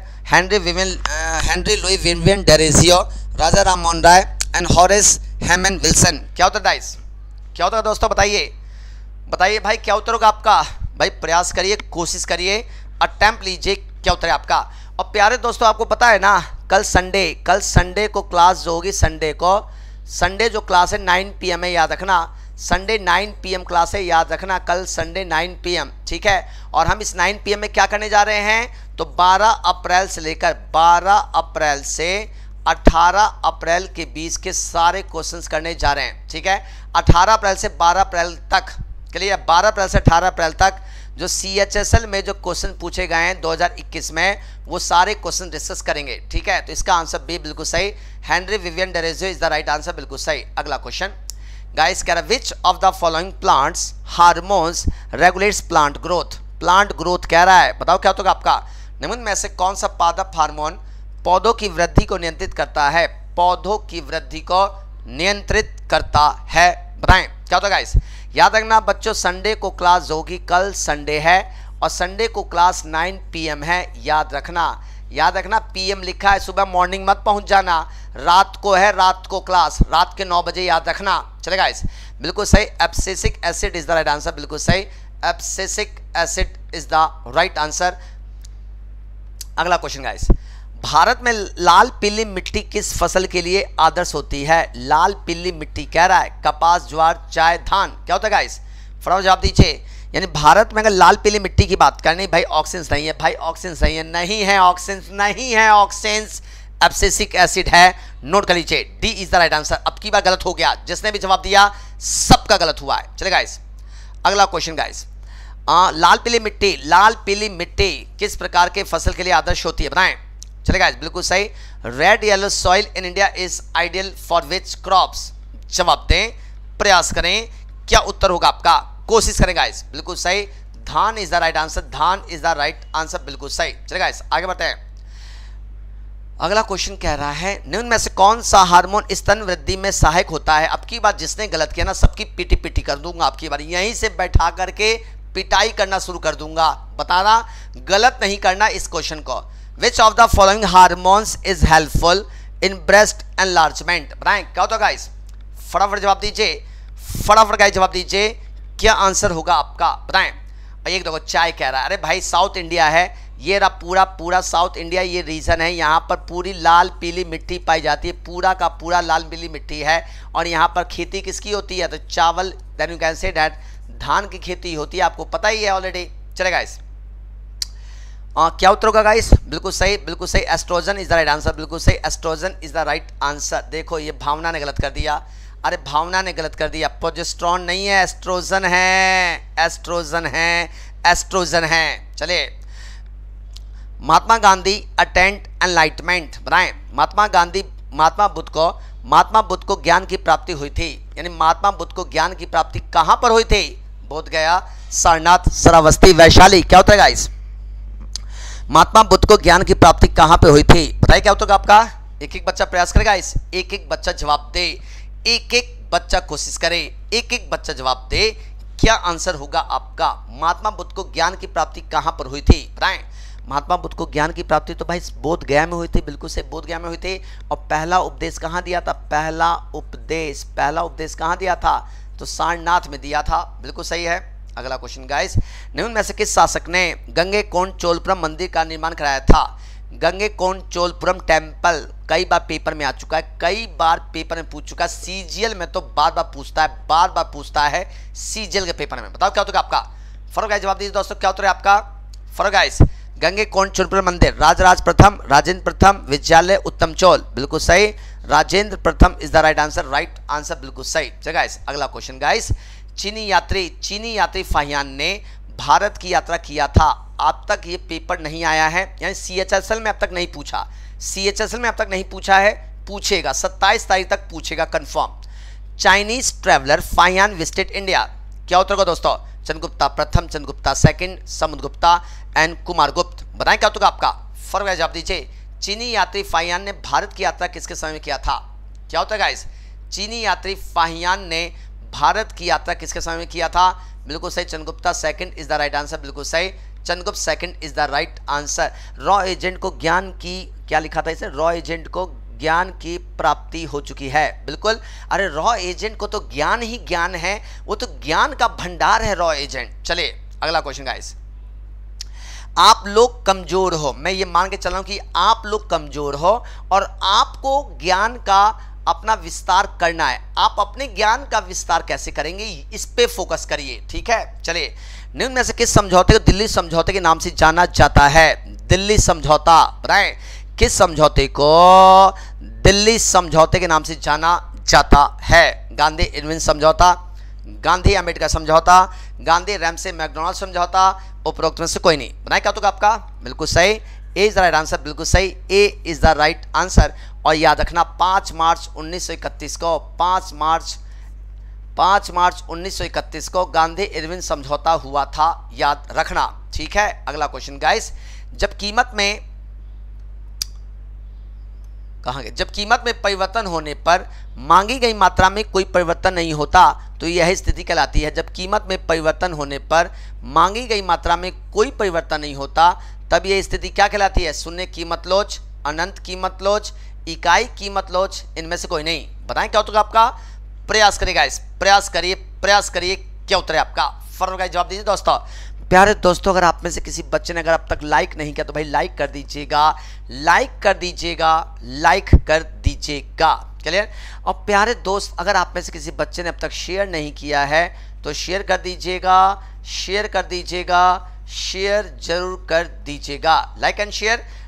Henry Louis Vivian Derozio, Raja Ram Mohan Roy and Horace Hayman Wilson. क्या उत्तर गाइस, क्या उत्तर दोस्तों, बताइए बताइए भाई क्या उत्तर होगा आपका। भाई प्रयास करिए, कोशिश करिए, अटेम्प्ट लीजिए, क्या उत्तर है आपका। और प्यारे दोस्तों आपको पता है ना कल संडे को क्लास जो होगी, संडे जो क्लास है 9 PM है, याद रखना। संडे 9 PM क्लास है, याद रखना, कल संडे 9 PM, ठीक है। और हम इस 9 PM में क्या करने जा रहे हैं, तो 12 अप्रैल से लेकर 12 अप्रैल से 18 अप्रैल के बीच के सारे क्वेश्चंस करने जा रहे हैं, ठीक है। 18 अप्रैल से 12 अप्रैल तक, क्लियर, 12 अप्रैल से 18 अप्रैल तक जो CHSL में जो क्वेश्चन पूछे गए हैं 2021 में, वो सारे क्वेश्चन डिस्कस करेंगे, ठीक है। तो इसका आंसर बी बिल्कुल सही, Henry Vivian Derozio is the right answer, बिल्कुल सही। अगला क्वेश्चन गाइस कह रहा है which of the following plants hormones regulates plant growth. Plant growth कह रहा है, बताओ क्या होगा आपका। निम्न में से कौन सा पादप हार्मोन पौधों की वृद्धि को नियंत्रित करता है, पौधों की वृद्धि को नियंत्रित करता है, बताएं क्या होता है गाइस। याद रखना बच्चों, संडे को क्लास होगी, कल संडे है और संडे को क्लास 9 PM है, याद रखना, याद रखना। PM लिखा है, सुबह मॉर्निंग मत पहुंच जाना, रात को है, रात को क्लास, रात के 9 बजे, याद रखना, चलेगा गाइस, बिल्कुल सही। Abscisic acid is the right answer, बिल्कुल सही, abscisic acid is the right answer. अगला क्वेश्चन गाइस, भारत में लाल पीली मिट्टी किस फसल के लिए आदर्श होती है। लाल पीली मिट्टी कह रहा है कपास, ज्वार, चाय, धान। क्या होता है गाइस, फटाफट जवाब दीजिए। यानी भारत में अगर लाल पीली मिट्टी की बात करनी, भाई ऑक्सीजन नहीं है, भाई ऑक्सीजन नहीं है, नहीं है ऑक्सीजन, नहीं है ऑक्सीजन, एब्सिसिक एसिड है, नोट कर लीजिए, D is the right answer. अब की बार गलत हो गया, जिसने भी जवाब दिया सबका गलत हुआ है। चले गाइस, अगला क्वेश्चन गाइस, लाल पीली मिट्टी किस प्रकार के फसल के लिए आदर्श होती है, बताएं। चले गाइस, बिल्कुल सही, red yellow soil in India is ideal for which crops. जवाब दें, प्रयास करें, क्या उत्तर होगा आपका, कोशिश करें गाइस। बिल्कुल सही, dhan is the right answer, dhan is the right answer, बिल्कुल सही। चले गाइस, आगे बढ़ते हैं। अगला क्वेश्चन कह रहा है, निम्न में से कौन सा हार्मोन स्तन वृद्धि में सहायक होता है। अब की बार जिसने गलत किया ना, सबकी पीटी कर दूंगा। आपकी बार यहीं से बैठा करके पिटाई करना शुरू कर दूंगा। बताना, गलत नहीं करना इस क्वेश्चन को। Which of the following hormones is helpful in breast enlargement. बताएं क्या होता है गाइस, फटाफट जवाब दीजिए, फटाफट गाइस जवाब दीजिए, क्या आंसर होगा आपका, बताएं। एक देखो, चाय कह रहा है, अरे भाई साउथ इंडिया है, ये रहा पूरा साउथ इंडिया, ये रीजन है, यहाँ पर पूरी लाल पीली मिट्टी पाई जाती है, पूरा का पूरा लाल पीली मिट्टी है। और यहाँ पर खेती किसकी होती है, तो चावल, then you can say that धान की खेती होती है, आपको पता ही है ऑलरेडी। चले गाइस, क्या उत्तर होगा गाइस, बिल्कुल सही, बिल्कुल सही, estrogen is the right answer, बिल्कुल सही, estrogen is the right answer. देखो ये भावना ने गलत कर दिया, अरे भावना ने गलत कर दिया, प्रोजेस्टेरोन नहीं है, एस्ट्रोजन है, एस्ट्रोजन है, एस्ट्रोजन है। चले, महात्मा गांधी अटेंड एनलाइटमेंट, बताएं। महात्मा बुद्ध को ज्ञान की प्राप्ति हुई थी, यानी महात्मा बुद्ध को ज्ञान की प्राप्ति कहां पर हुई थी, बोध गया, सारनाथ, श्रावस्ती, वैशाली। क्या होता है गाइस, महात्मा बुद्ध को ज्ञान की प्राप्ति कहां पे हुई थी, बताइए क्या उत्तर आपका। एक एक बच्चा प्रयास करेगा इस, एक एक बच्चा जवाब दे, एक एक बच्चा कोशिश करे, एक एक बच्चा जवाब दे, क्या आंसर होगा आपका। महात्मा बुद्ध को ज्ञान की प्राप्ति कहां पर हुई थी, बताएं। महात्मा बुद्ध को ज्ञान की प्राप्ति तो भाई बोध गया में हुई थी, बिल्कुल से बोध गया में हुई थी। और पहला उपदेश कहां दिया था, पहला उपदेश कहां दिया था, तो सारनाथ में दिया था, बिल्कुल सही है। अगला क्वेश्चन गाइस, निम्न में से किस शासक ने गंगैकोंडचोलपुरम मंदिर का निर्माण कराया था। गंगैकोंडचोलपुरम टेम्पल कई बार पेपर में आ चुका है, कई बार पेपर में पूछ चुका है, सीजीएल में तो बार बार पूछता है सीजीएल के पेपर में। बताओ क्या उत्तर आपका, फर्क गाइस जवाब दीजिए दोस्तों, क्या उत्तर है आपका, फर्क गाइस। गंगैकोंडचोलपुरम मंदिर, राजराज प्रथम, राजेंद्र प्रथम, विद्यालय उत्तम चोल, बिल्कुल सही, Rajendra Pratham is the right answer, right answer, बिल्कुल सही। चलिए गाइस, अगला क्वेश्चन गाइस, चीनी यात्री फाहियान ने भारत की यात्रा किया था। अब तक ये पेपर नहीं आया है, यानी सीएचएसएल में अब तक नहीं पूछा, सीएचएसएल में अब तक नहीं पूछा है, पूछेगा 27 तारीख तक पूछेगा confirm. Chinese traveller Fahien visited India, क्या उत्तर होगा दोस्तों, चंद्रगुप्ता प्रथम, चंद्रगुप्ता सेकंड, समुद्रगुप्ता एंड कुमारगुप्त। बताएं क्या उत्तर आपका, फर्क जवाब दीजिए। चीनी यात्री फाहियान ने भारत की यात्रा किसके समय में किया था, क्या होता है गाइस, चीनी यात्री फाहियान ने भारत की यात्रा किसके समय में किया था, बिल्कुल सही, Chandragupta second is the right answer, बिल्कुल सही, Chandragupta second is the right answer. रॉ एजेंट को ज्ञान की, क्या लिखा था इसे, रॉ एजेंट को ज्ञान की प्राप्ति हो चुकी है, बिल्कुल, अरे रॉ एजेंट को तो ज्ञान ही ज्ञान है, वो तो ज्ञान का भंडार है रॉ एजेंट। चले अगला क्वेश्चन गाइस, आप लोग कमजोर हो, मैं ये मान के चल रहा हूं कि आप लोग कमजोर हो और आपको ज्ञान का अपना विस्तार करना है, आप अपने ज्ञान का विस्तार कैसे करेंगे इस पे फोकस करिए, ठीक है। चलिए, निम्न में से किस समझौते को दिल्ली समझौते के नाम से जाना जाता है, दिल्ली समझौता, बताएं किस समझौते को दिल्ली समझौते के नाम से जाना जाता है। गांधी इरविन समझौता, गांधी अम्बेडकर समझौता, गांधी रैमसे मैकडोनाल्ड समझौता, उपरोक्त में से कोई नहीं। बनाए क्या तो आपका, बिल्कुल सही, A is the right answer, बिल्कुल सही, A is the right answer. और याद रखना 5 मार्च 1931 को 5 मार्च 1931 को गांधी इरविन समझौता हुआ था, याद रखना, ठीक है। अगला क्वेश्चन गाइस, जब कीमत में परिवर्तन होने पर मांगी गई मात्रा में कोई परिवर्तन नहीं होता तो यह स्थिति कहलाती है। जब कीमत में परिवर्तन होने पर मांगी गई मात्रा में कोई परिवर्तन नहीं होता तब यह स्थिति क्या कहलाती है, शून्य कीमत लोच, अनंत कीमत लोच, इकाई कीमत लोच, इनमें से कोई नहीं। बताएं क्या उत्तर आपका, प्रयास करिएगा इस, प्रयास करिए क्या उत्तर है आपका, फर्क का जवाब दीजिए दोस्तों। प्यारे दोस्तों, अगर आप में से किसी बच्चे ने अगर अब तक लाइक नहीं किया तो भाई लाइक कर दीजिएगा, क्लियर। और प्यारे दोस्त, अगर आप में से किसी बच्चे ने अब तक शेयर नहीं किया है तो शेयर कर दीजिएगा, शेयर जरूर कर दीजिएगा, like and share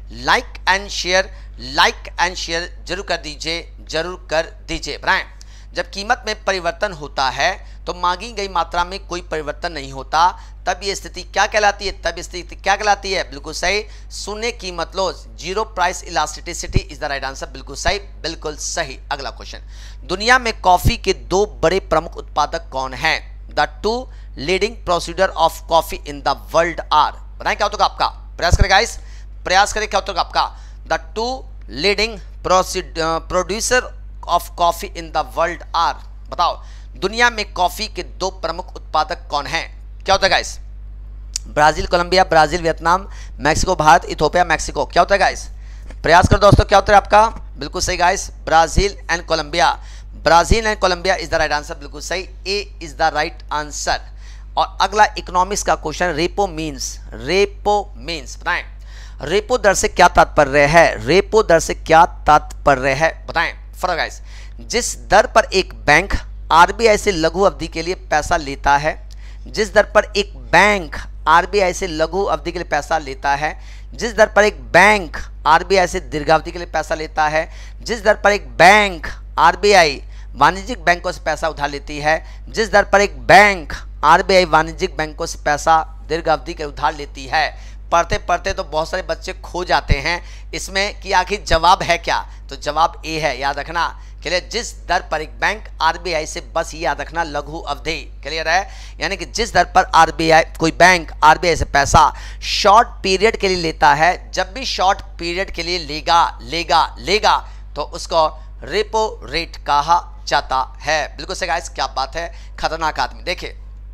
like and share जरूर कर दीजिए, जरूर कर दीजिए। बनाएं, जब कीमत में परिवर्तन होता है तो मांगी गई मात्रा में कोई परिवर्तन नहीं होता, तब ये स्थिति क्या कहलाती है? तब स्थिति क्या कहलाती है? बिल्कुल सही, शून्य कीमत loss, zero price elasticity is the right answer. बिल्कुल सही, बिल्कुल सही। अगला क्वेश्चन, दुनिया में कॉफी के दो बड़े प्रमुख उत्पादक कौन हैं? The two leading producer of coffee in the world are. बनाए, क्या होगा आपका? प्रयास करें गाइस, प्रयास करें, क्या होगा आपका? The two leading producer of coffee in the world are. बताओ, दुनिया में कॉफी के दो प्रमुख उत्पादक कौन हैं? क्या होता है guys? Brazil, Colombia, Brazil, Vietnam, Mexico, Bharat, Ethiopia, Mexico. क्या होता है गाइस? प्रयास करो दोस्तों, क्या होता है आपका? बिल्कुल सही guys, Brazil and Colombia. Brazil and Colombia is the right answer. बिल्कुल सही, A is the right answer. और अगला इकोनॉमिक्स का question, repo means. Repo means बताएं, रेपो दर से क्या तात्पर्य है? रेपो दर से क्या तात्पर्य है? बताएं फर्क गाइस। जिस दर पर एक बैंक आरबीआई से लघु अवधि के लिए पैसा लेता है, जिस दर पर एक बैंक आरबीआई से लघु अवधि के लिए पैसा लेता है, जिस दर पर एक बैंक आरबीआई से दीर्घावधि के लिए पैसा लेता है, जिस दर पर एक बैंक आरबीआई वाणिज्यिक बैंकों से पैसा उधार लेती है, जिस दर पर एक बैंक आरबीआई वाणिज्यिक बैंकों से पैसा दीर्घावधि के उधार लेती है। पढ़ते पढ़ते तो बहुत सारे बच्चे खो जाते हैं इसमें कि आखिर जवाब है क्या? तो जवाब ए है, याद रखना। क्लियर? जिस दर पर एक बैंक आरबीआई से, बस ये याद रखना, लघु अवधि। क्लियर है? यानी कि जिस दर पर आरबीआई, कोई बैंक आरबीआई से पैसा शॉर्ट पीरियड के लिए लेता है, जब भी शॉर्ट पीरियड के लिए लेगा तो उसको रेपो रेट कहा जाता है। बिल्कुल सही गाइस, क्या बात है, खतरनाक आदमी। देखिए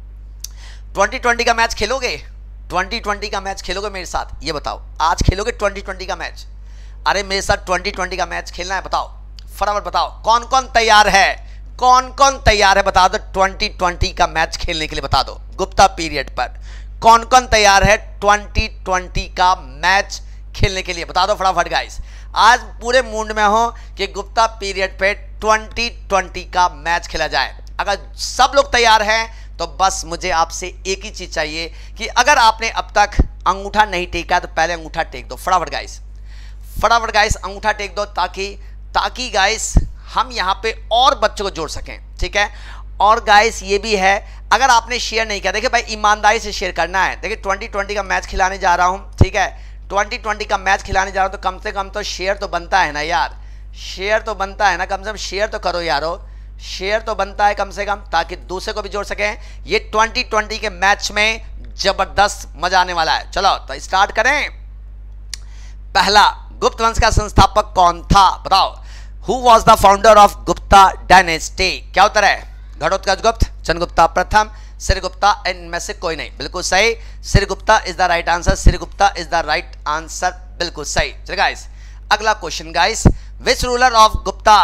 2020 का मैच खेलोगे? 2020 का मैच खेलोगे मेरे साथ? ये बताओ, आज खेलोगे 2020 का मैच? अरे मेरे साथ 2020 का मैच खेलना है, बताओ फटाफट बताओ। कौन कौन तैयार है? कौन कौन तैयार है बता दो 2020 का मैच खेलने के लिए, बता दो गुप्ता पीरियड पर। कौन कौन तैयार है 2020 का मैच खेलने के लिए? बता दो फटाफट गाइस। आज पूरे मूड में हो कि गुप्ता पीरियड पे 2020 का मैच खेला जाए। अगर सब लोग तैयार हैं तो बस मुझे आपसे एक ही चीज चाहिए कि अगर आपने अब तक अंगूठा नहीं टेका तो पहले अंगूठा टेक दो फटाफट गाइस, फटाफट गाइस अंगूठा टेक दो, ताकि गाइस हम यहाँ पे और बच्चों को जोड़ सकें। ठीक है? और गाइस ये भी है, अगर आपने शेयर नहीं किया, देखिए भाई ईमानदारी से शेयर करना है। देखिए 2020 का मैच खिलाने जा रहा हूँ, ठीक है? 2020 का मैच खिलाने जा रहा हूँ तो कम से कम तो शेयर तो बनता है ना यार, शेयर तो बनता है ना, कम से कम शेयर तो करो यारो, शेयर तो बनता है कम से कम, ताकि दूसरे को भी जोड़ सकें। ये 2020 के मैच में जबरदस्त मजा आने वाला है। चलो तो स्टार्ट करें। पहला, गुप्त वंश का संस्थापक कौन था? बताओ। Who was the founder of Gupta dynasty? क्या उत्तर है? घटोत्कच गुप्त, चंद्रगुप्ता प्रथम, श्रीगुप्ता, इनमें से कोई नहीं। बिल्कुल सही, Shrigupta is the right answer. Shrigupta is the right answer, बिल्कुल सही। चलिए गाइस, अगला question guys, which ruler of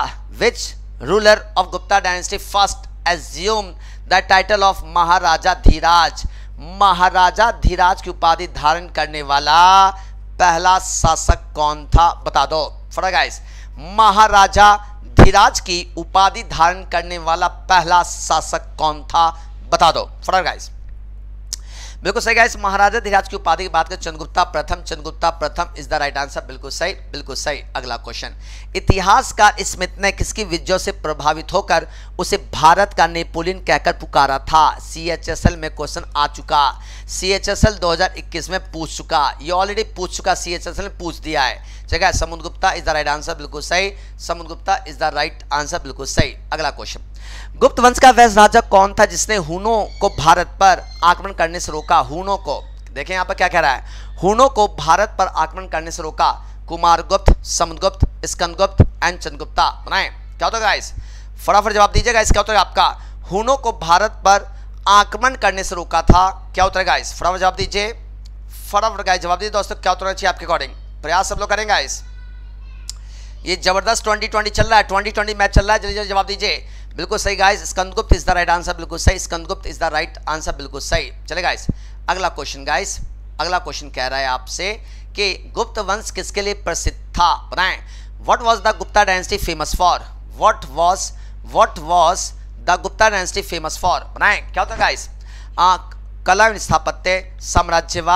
Gupta dynasty first assume the title of Maharaja Dhiraj? Maharaja Dhiraj की उपाधि धारण करने वाला पहला शासक कौन था? बता दो फटाफट गाइस। महाराजा धीराज की उपाधि धारण करने वाला पहला शासक कौन था? बता दो फटाफट गाइस। बिल्कुल सही गाइस, महाराजा धीराज की उपाधि की बात करें चंद्रगुप्ता प्रथम, चंद्रगुप्ता प्रथम इज द राइट आंसर। बिल्कुल सही, बिल्कुल सही। अगला क्वेश्चन, इतिहासकार स्मिथ ने किसकी विजयों से प्रभावित होकर उसे भारत का नेपोलियन कहकर पुकारा था? CHSL में क्वेश्चन आ चुका, CHSL 2021 में पूछ चुका, ये ऑलरेडी पूछ चुका, CHSL ने पूछ दिया है। ठीक, Samudragupta is the right answer. बिल्कुल सही, Samudragupta is the right answer, बिल्कुल सही। अगला क्वेश्चन, गुप्त वंश का वह राजा कौन था जिसने हुनों को भारत पर आक्रमण करने से रोका? हुनों को, देखें यहाँ पर क्या कह रहा है, हुनों को भारत पर आक्रमण करने से रोका। कुमारगुप्त, समुद्रगुप्त, स्कंदगुप्त एंड चंद्रगुप्ता। बनाएं, क्या होता है गाइस? फटाफट जवाब दीजिएगा, इसका होता है आपका, हुनों को भारत पर आक्रमण करने से रोका था। क्या होता है गाइस? फटाफट जवाब दीजिए, फटाफट गाइस जवाब दीजिए दोस्तों, क्या होना चाहिए आपके अकॉर्डिंग? प्रयास सब लोग करेंगे गाइस, ये जबरदस्त 2020 चल रहा है, 2020 मैच चल रहा है, जल्दी जल्दी जवाब दीजिए। बिल्कुल सही guys, Skandagupta is the right answer. बिल्कुल सही, Skandagupta is the right answer, बिल्कुल सही। चले गाइस, अगला क्वेश्चन गाइस, अगला क्वेश्चन कह रहा है आपसे कि गुप्त वंश किसके लिए प्रसिद्ध था? बताएं। What was the Gupta dynasty famous for? What was the Gupta dynasty famous for? बनाएं, क्या होता है गाइस? कला एवं स्थापत्य, साम्राज्यवाद,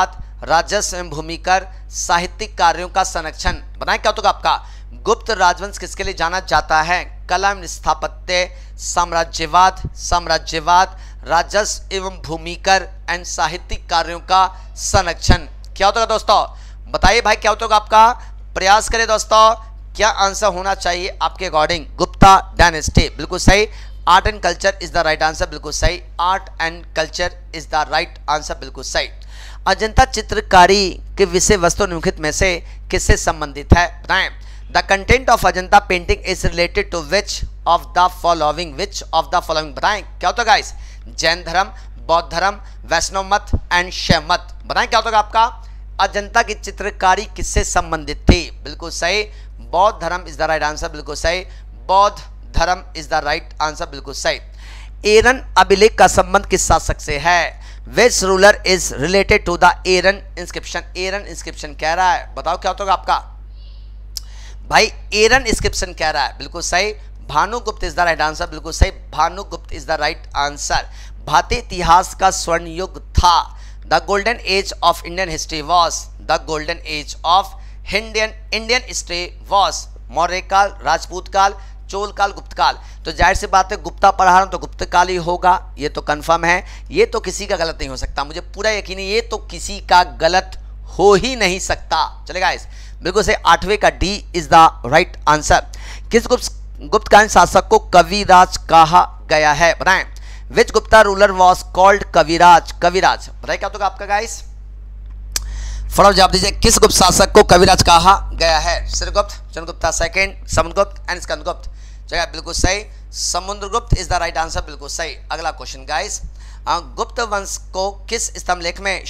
राजस्व एवं भूमिकर, साहित्यिक कार्यों का संरक्षण। बताएं क्या होगा आपका। गुप्त राजवंश किसके लिए जाना जाता है। कला एवं स्थापत्य, साम्राज्यवाद, राजस्व एवं भूमिकर एंड साहित्यिक कार्यों का संरक्षण। क्या होगा दोस्तों, बताइए भाई क्या होगा आपका। प्रयास करें दोस्तों, क्या आंसर होना चाहिए आपके अकॉर्डिंग। गुप्ता डायनेस्टी, बिल्कुल सही। Art and culture is the right answer, बिल्कुल सही। Art and culture is the right answer, बिल्कुल सही। अजंता चित्रकारी के विषय वस्तु निम्नलिखित में से किससे संबंधित है, बताएं। The content of Ajanta painting is related to which of the following, बताएं क्या होता है गाइस। जैन धर्म, बौद्ध धर्म, वैष्णव मत एंड शैव मत। बताएं क्या होता है आपका। अजंता की चित्रकारी किससे संबंधित थी, बिल्कुल सही। बौद्ध धर्म इज द राइट आंसर, बिल्कुल सही। बौद्ध धर्म इज द राइट आंसर, बिल्कुल सही। एरन अभिलेख का संबंध किस शासक से है। Which ruler is related to the Eran inscription. Eran inscription कह रहा है, बताओ क्या होगा आपका भाई। एरन इंस्क्रिप्शन कह रहा है, बिल्कुल सही। Bhanugupta is the right answer, बिल्कुल सही। Bhanugupta is the right answer. भारतीय इतिहास का स्वर्ण युग था। The golden age of Indian history was, the golden age of Indian history was Maurya काल, राजपूत काल, चोल काल, गुप्त काल। तो जाहिर सी बात है गुप्ता पढ़ा रहा हूं तो गुप्त काल ही होगा, ये तो कंफर्म है। ये तो किसी का गलत नहीं हो सकता, मुझे पूरा यकीन है ये तो किसी का गलत हो ही नहीं सकता। चलेगा इस, बिल्कुल से 8वें का D is the right answer. किस गुप्तकालीन शासक को कविराज कहा गया है, बताएं। Which Gupta ruler was called Kaviraj. कविराज बताइए क्या होगा आपका गाइस। फटाफट जवाब दीजिए, किस गुप्त शासक को कविराज कहा गया है। Shrigupta, Chandragupta second, Samudragupta and Skandagupta. चलिए बिल्कुल सही। Samudragupta is the right answer, बिल्कुल सही। अगला क्वेश्चन गाइस, गुप्त वंश को किस स्तंभलेख में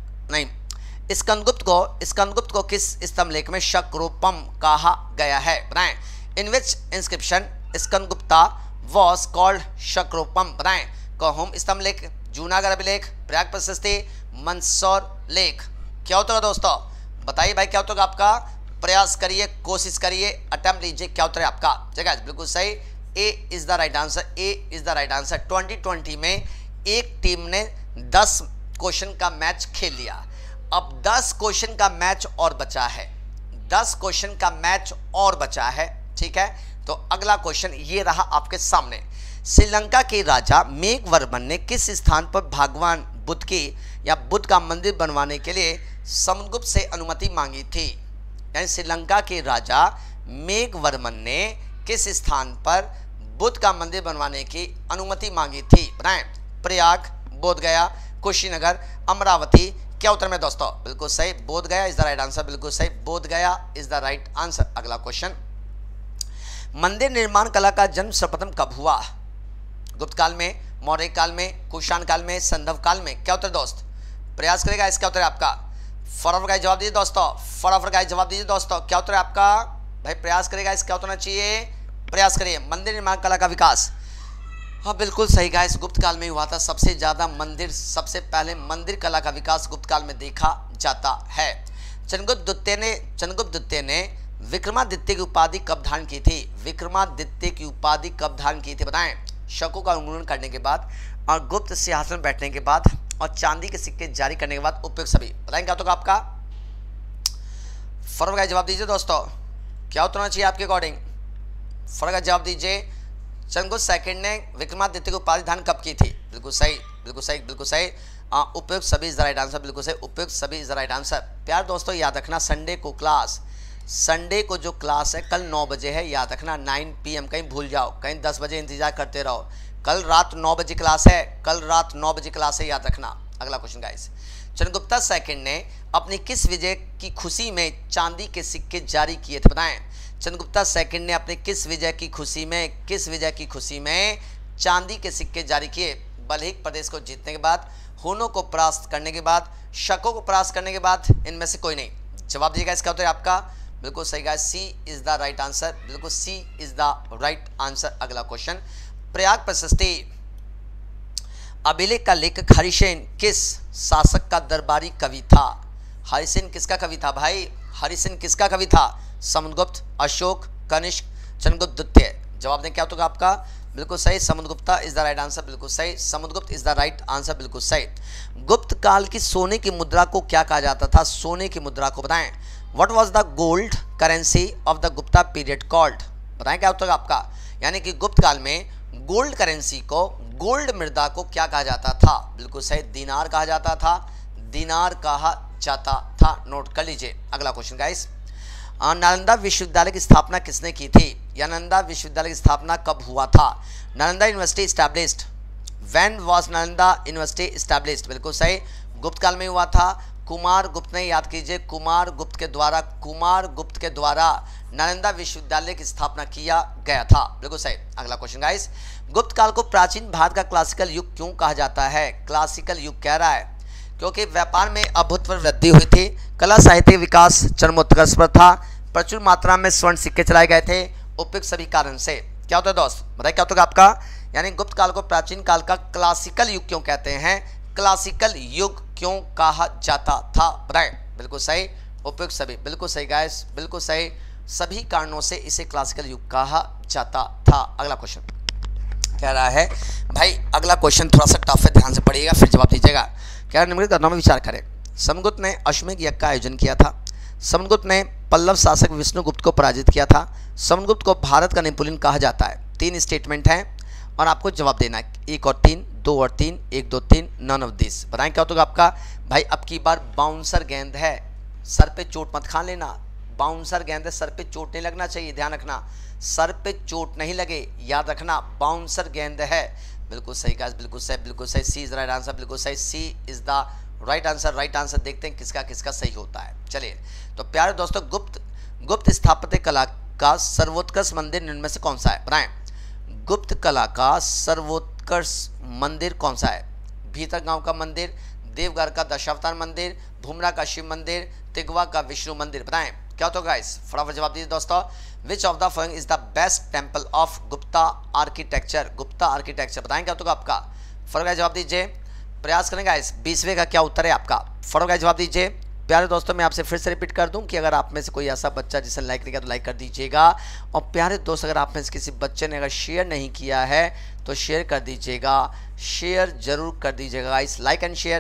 स्कंदगुप्त को किस स्तंभलेख में शक्रूपम कहा गया है, बताएं। In which inscription Skandagupta was called Shakrupam, बताएं। कहोम स्तंभलेख, जूनागढ़ अभिलेख, प्रयाग प्रशस्ति, मंदसौर लेख। क्या होता है दोस्तों, बताइए भाई क्या होता है आपका। प्रयास करिए, कोशिश करिए, अटेम्प्ट लीजिए, क्या उत्तर है आपका। जगह बिल्कुल सही। A is the right answer, A is the right answer. 2020 में एक टीम ने 10 क्वेश्चन का मैच खेल लिया। अब 10 क्वेश्चन का मैच और बचा है, 10 क्वेश्चन का मैच और बचा है, ठीक है। तो अगला क्वेश्चन ये रहा आपके सामने। श्रीलंका के राजा मेघवर्मन ने किस स्थान पर भगवान बुद्ध की या बुद्ध का मंदिर बनवाने के लिए समुद्रगुप्त से अनुमति मांगी थी। यानी श्रीलंका के राजा मेघवर्मन ने किस स्थान पर बुद्ध का मंदिर बनवाने की अनुमति मांगी थी, बताएं। प्रयाग, बोधगया, कुशीनगर, अमरावती। क्या उत्तर में दोस्तों, बिल्कुल सही। Bodhgaya is the right answer, बिल्कुल सही। Bodhgaya is the right answer. अगला क्वेश्चन, मंदिर निर्माण कला का जन्म सर्वप्रथम कब हुआ। गुप्त काल में, मौर्य काल में, कुषाण काल में, संधव काल में। क्या उत्तर दोस्त, प्रयास करेगा, इसका उत्तर है आपका। फटाफट गाइस जवाब दीजिए दोस्तों, फटाफट गाइस जवाब दीजिए दोस्तों। क्या उत्तर है आपका भाई, प्रयास करेगा, इसका क्या उत्तर होना चाहिए। प्रयास करिए। मंदिर निर्माण कला का विकास, हाँ बिल्कुल सही गाइस, गुप्त काल में हुआ था। सबसे ज़्यादा मंदिर, सबसे पहले मंदिर कला का विकास गुप्त काल में देखा जाता है। चंद्रगुप्त द्वितीय ने विक्रमादित्य की उपाधि कब धारण की थी। विक्रमादित्य की उपाधि कब धारण की थी, बताएं। शकों का उन्मूलन करने के बाद और गुप्त सिंहासन बैठने के बाद और चांदी के सिक्के जारी करने के बाद उपयुक्त सभी। बताएंगे क्या होगा आपका। फर्क का जवाब दीजिए दोस्तों, क्या उत्तर होना चाहिए आपके अकॉर्डिंग। फर्क का जवाब दीजिए। चंद्रगुप्त सेकंड ने विक्रमादित्य की उपाधि धारण कब की थी। बिल्कुल सही, बिल्कुल सही, बिल्कुल सही। उपयुक्त सभी इज द राइट आंसर, बिल्कुल सही। उपयुक्त सभी इज द राइट आंसर। प्यार दोस्तों याद रखना, संडे को जो क्लास है कल 9 बजे है, याद रखना 9 PM। कहीं भूल जाओ, कहीं 10 बजे इंतजार करते रहो। कल रात 9 बजे क्लास है, कल रात 9 बजे क्लास है, याद रखना। अगला क्वेश्चन गाइस, चंद्रगुप्ता सेकंड ने अपनी किस विजय की खुशी में चांदी के सिक्के जारी किए थे, बताएं। चंद्रगुप्ता सेकंड ने अपने किस विजय की खुशी में चांदी के सिक्के जारी किए। बल्हिक प्रदेश को जीतने के बाद, हुनों को परास्त करने के बाद, शकों को परास्त करने के बाद, इनमें से कोई नहीं। जवाब दीजिएगा, इसका उत्तर आपका बिल्कुल सही guys, C is the right answer, बिल्कुल C is the right answer. अगला क्वेश्चन, प्रयाग प्रशस्ति अभिलेख का लेखक हरिसेन किस शासक का दरबारी कवि था। हरिसेन किसका कवि था भाई, हरिसेन किसका कवि था। समुद्रगुप्त, अशोक, कनिष्क, चंद्रगुप्त द्वितीय। जवाब दें क्या होगा आपका। बिल्कुल सही, Samudragupta is the right answer, बिल्कुल सही, Samudragupta is the right answer, बिल्कुल सही। गुप्त काल की सोने की मुद्रा को क्या कहा जाता था? सोने की मुद्रा को बताएं। What was the gold currency of the Gupta period called? बताएं क्या उत्तर आपका। यानी कि गुप्त काल में गोल्ड करेंसी को, गोल्ड मृदा को क्या कहा जाता था? बिल्कुल सही, दीनार कहा जाता था, दीनार कहा जाता था। नोट कर लीजिए। अगला क्वेश्चन गाइस, नालंदा विश्वविद्यालय की स्थापना किसने की थी? या नालंदा विश्वविद्यालय की स्थापना कब हुआ था? Nalanda university established, when was Nalanda university established? बिल्कुल सही, गुप्त काल में हुआ था। कुमार गुप्त ने, याद कीजिए, कुमार गुप्त के द्वारा नालंदा विश्वविद्यालय की स्थापना किया गया था। बिल्कुल सही। अगला क्वेश्चन गाइस, गुप्त काल को प्राचीन भारत का क्लासिकल युग क्यों कहा जाता है? क्लासिकल युग कह रहा है क्योंकि व्यापार में अभूतपूर्व वृद्धि हुई थी, कला साहित्य विकास चरमोत्कर्ष पर था, प्रचुर मात्रा में स्वर्ण सिक्के चलाए गए थे, उपयुक्त सभी कारण से। क्या होता है दोस्त, बताइए क्या होता है आपका। यानी गुप्त काल को प्राचीन काल का क्लासिकल युग क्यों कहते हैं? क्लासिकल युग क्यों कहा जाता था? बताएं। बिल्कुल सही, उपयुक्त सभी, बिल्कुल सही गाइस, बिल्कुल सही, सभी कारणों से इसे क्लासिकल युग कहा जाता था। अगला क्वेश्चन कह रहा है भाई, अगला क्वेश्चन थोड़ा सा टफ है, ध्यान से पढ़िएगा फिर जवाब दीजिएगा। क्या निम्नलिखित घटनाओं में विचार करें। समुद्रगुप्त ने अश्वमेध यज्ञ का आयोजन किया था। समुद्रगुप्त ने पल्लव शासक विष्णुगुप्त को पराजित किया था। समुद्रगुप्त को भारत का नेपोलियन कहा जाता है। 3 स्टेटमेंट हैं और आपको जवाब देना है, 1 और 3, 2 और 3, 1 2 3, नन ऑफ दिस। बताएं क्या होगा आपका। भाई अब की बार बाउंसर गेंद है, सर पे चोट मत खा लेना। बाउंसर गेंद है, सर पे चोट नहीं लगना चाहिए, ध्यान रखना, सर पे चोट नहीं लगे, याद रखना, बाउंसर गेंद है। बिल्कुल सही गाइस, बिल्कुल सही, बिल्कुल सही, सी इज राइट आंसर, बिल्कुल सही, C is the right answer. Right answer देखते हैं किसका किसका सही होता है। चलिए तो प्यारे दोस्तों, गुप्त स्थापत्य कला का सर्वोत्कर्ष मंदिर निम्न में से कौन सा है? बताएं। गुप्त कला का सर्वोत्कर्ष मंदिर कौन सा है? भीतर गांव का मंदिर, देवघर का दशावतार मंदिर, भूमरा का शिव मंदिर, तिगवा का विष्णु मंदिर। बताएं क्या होता है गाइस, फटाफट जवाब दीजिए दोस्तों। Which of the following is the best temple of Gupta architecture? Gupta architecture बताएं क्या होगा आपका। फटाफट जवाब दीजिए, प्रयास करें गाइस। 20वें का क्या उत्तर है आपका? फटाफट जवाब दीजिए। प्यारे दोस्तों मैं आपसे फिर से रिपीट कर दूं कि अगर आप में से कोई ऐसा बच्चा जिसने लाइक नहीं किया तो लाइक कर दीजिएगा, और प्यारे दोस्त अगर आप में से किसी बच्चे ने अगर शेयर नहीं किया है तो शेयर कर दीजिएगा, शेयर जरूर कर दीजिएगा गाइस, लाइक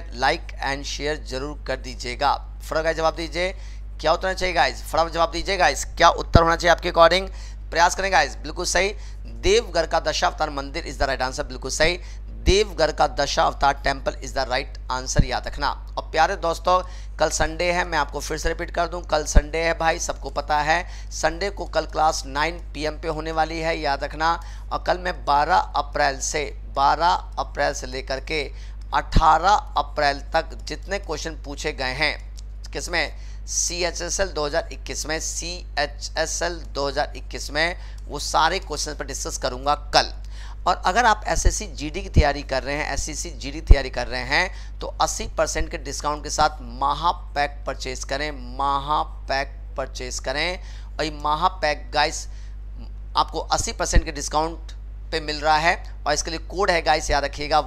एंड शेयर जरूर कर दीजिएगा। फटाफट जवाब दीजिए, क्या उत्तर होना चाहिए गाइस? फटाफट जवाब दीजिए गाइस, क्या उत्तर होना चाहिए आपके अकॉर्डिंग? प्रयास करें गाइस। बिल्कुल सही, देवघर का दशावतार मंदिर इज द राइट आंसर। बिल्कुल सही, देवघर का Dashavatar temple is the right answer, याद रखना। और प्यारे दोस्तों कल संडे है, मैं आपको फिर से रिपीट कर दूं, कल संडे है भाई, सबको पता है। संडे को कल क्लास 9 PM पे होने वाली है, याद रखना। और कल मैं 12 अप्रैल से लेकर के 18 अप्रैल तक जितने क्वेश्चन पूछे गए हैं किसमें, CHSL 2021 में, CHSL 2021 में, वो सारे क्वेश्चन पर डिस्कस करूंगा कल। और अगर आप SSC GD की तैयारी कर रहे हैं, SCC GD तैयारी कर रहे हैं तो 80% के डिस्काउंट के साथ महापैक परचेज करें, महापैक परचेज करें। और ये महापैक गाइस आपको 80% के डिस्काउंट पे मिल रहा है, और इसके लिए कोड है गाइस, याद रखिएगा,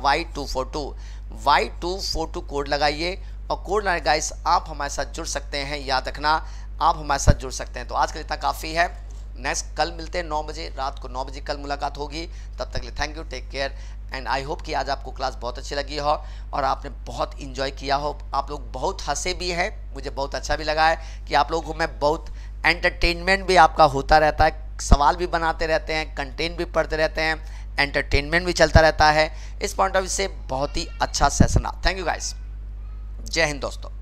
Y242 कोड लगाइए। और कोड लगाए गाइस आप हमारे साथ जुड़ सकते हैं, याद रखना, आप हमारे साथ जुड़ सकते हैं। तो आज के लिए इतना काफ़ी है, नेक्स्ट कल मिलते हैं 9 बजे, रात को 9 बजे कल मुलाकात होगी। तब तक के लिए thank you, take care, and I hope कि आज आपको क्लास बहुत अच्छी लगी हो और आपने बहुत इंजॉय किया हो। आप लोग बहुत हंसे भी हैं, मुझे बहुत अच्छा भी लगा है कि आप लोगों को मैं बहुत एंटरटेनमेंट भी आपका होता रहता है, सवाल भी बनाते रहते हैं, कंटेंट भी पढ़ते रहते हैं, एंटरटेनमेंट भी चलता रहता है। इस पॉइंट ऑफ व्यू से बहुत ही अच्छा सेशन रहा। थैंक यू गाइस, जय हिंद दोस्तों।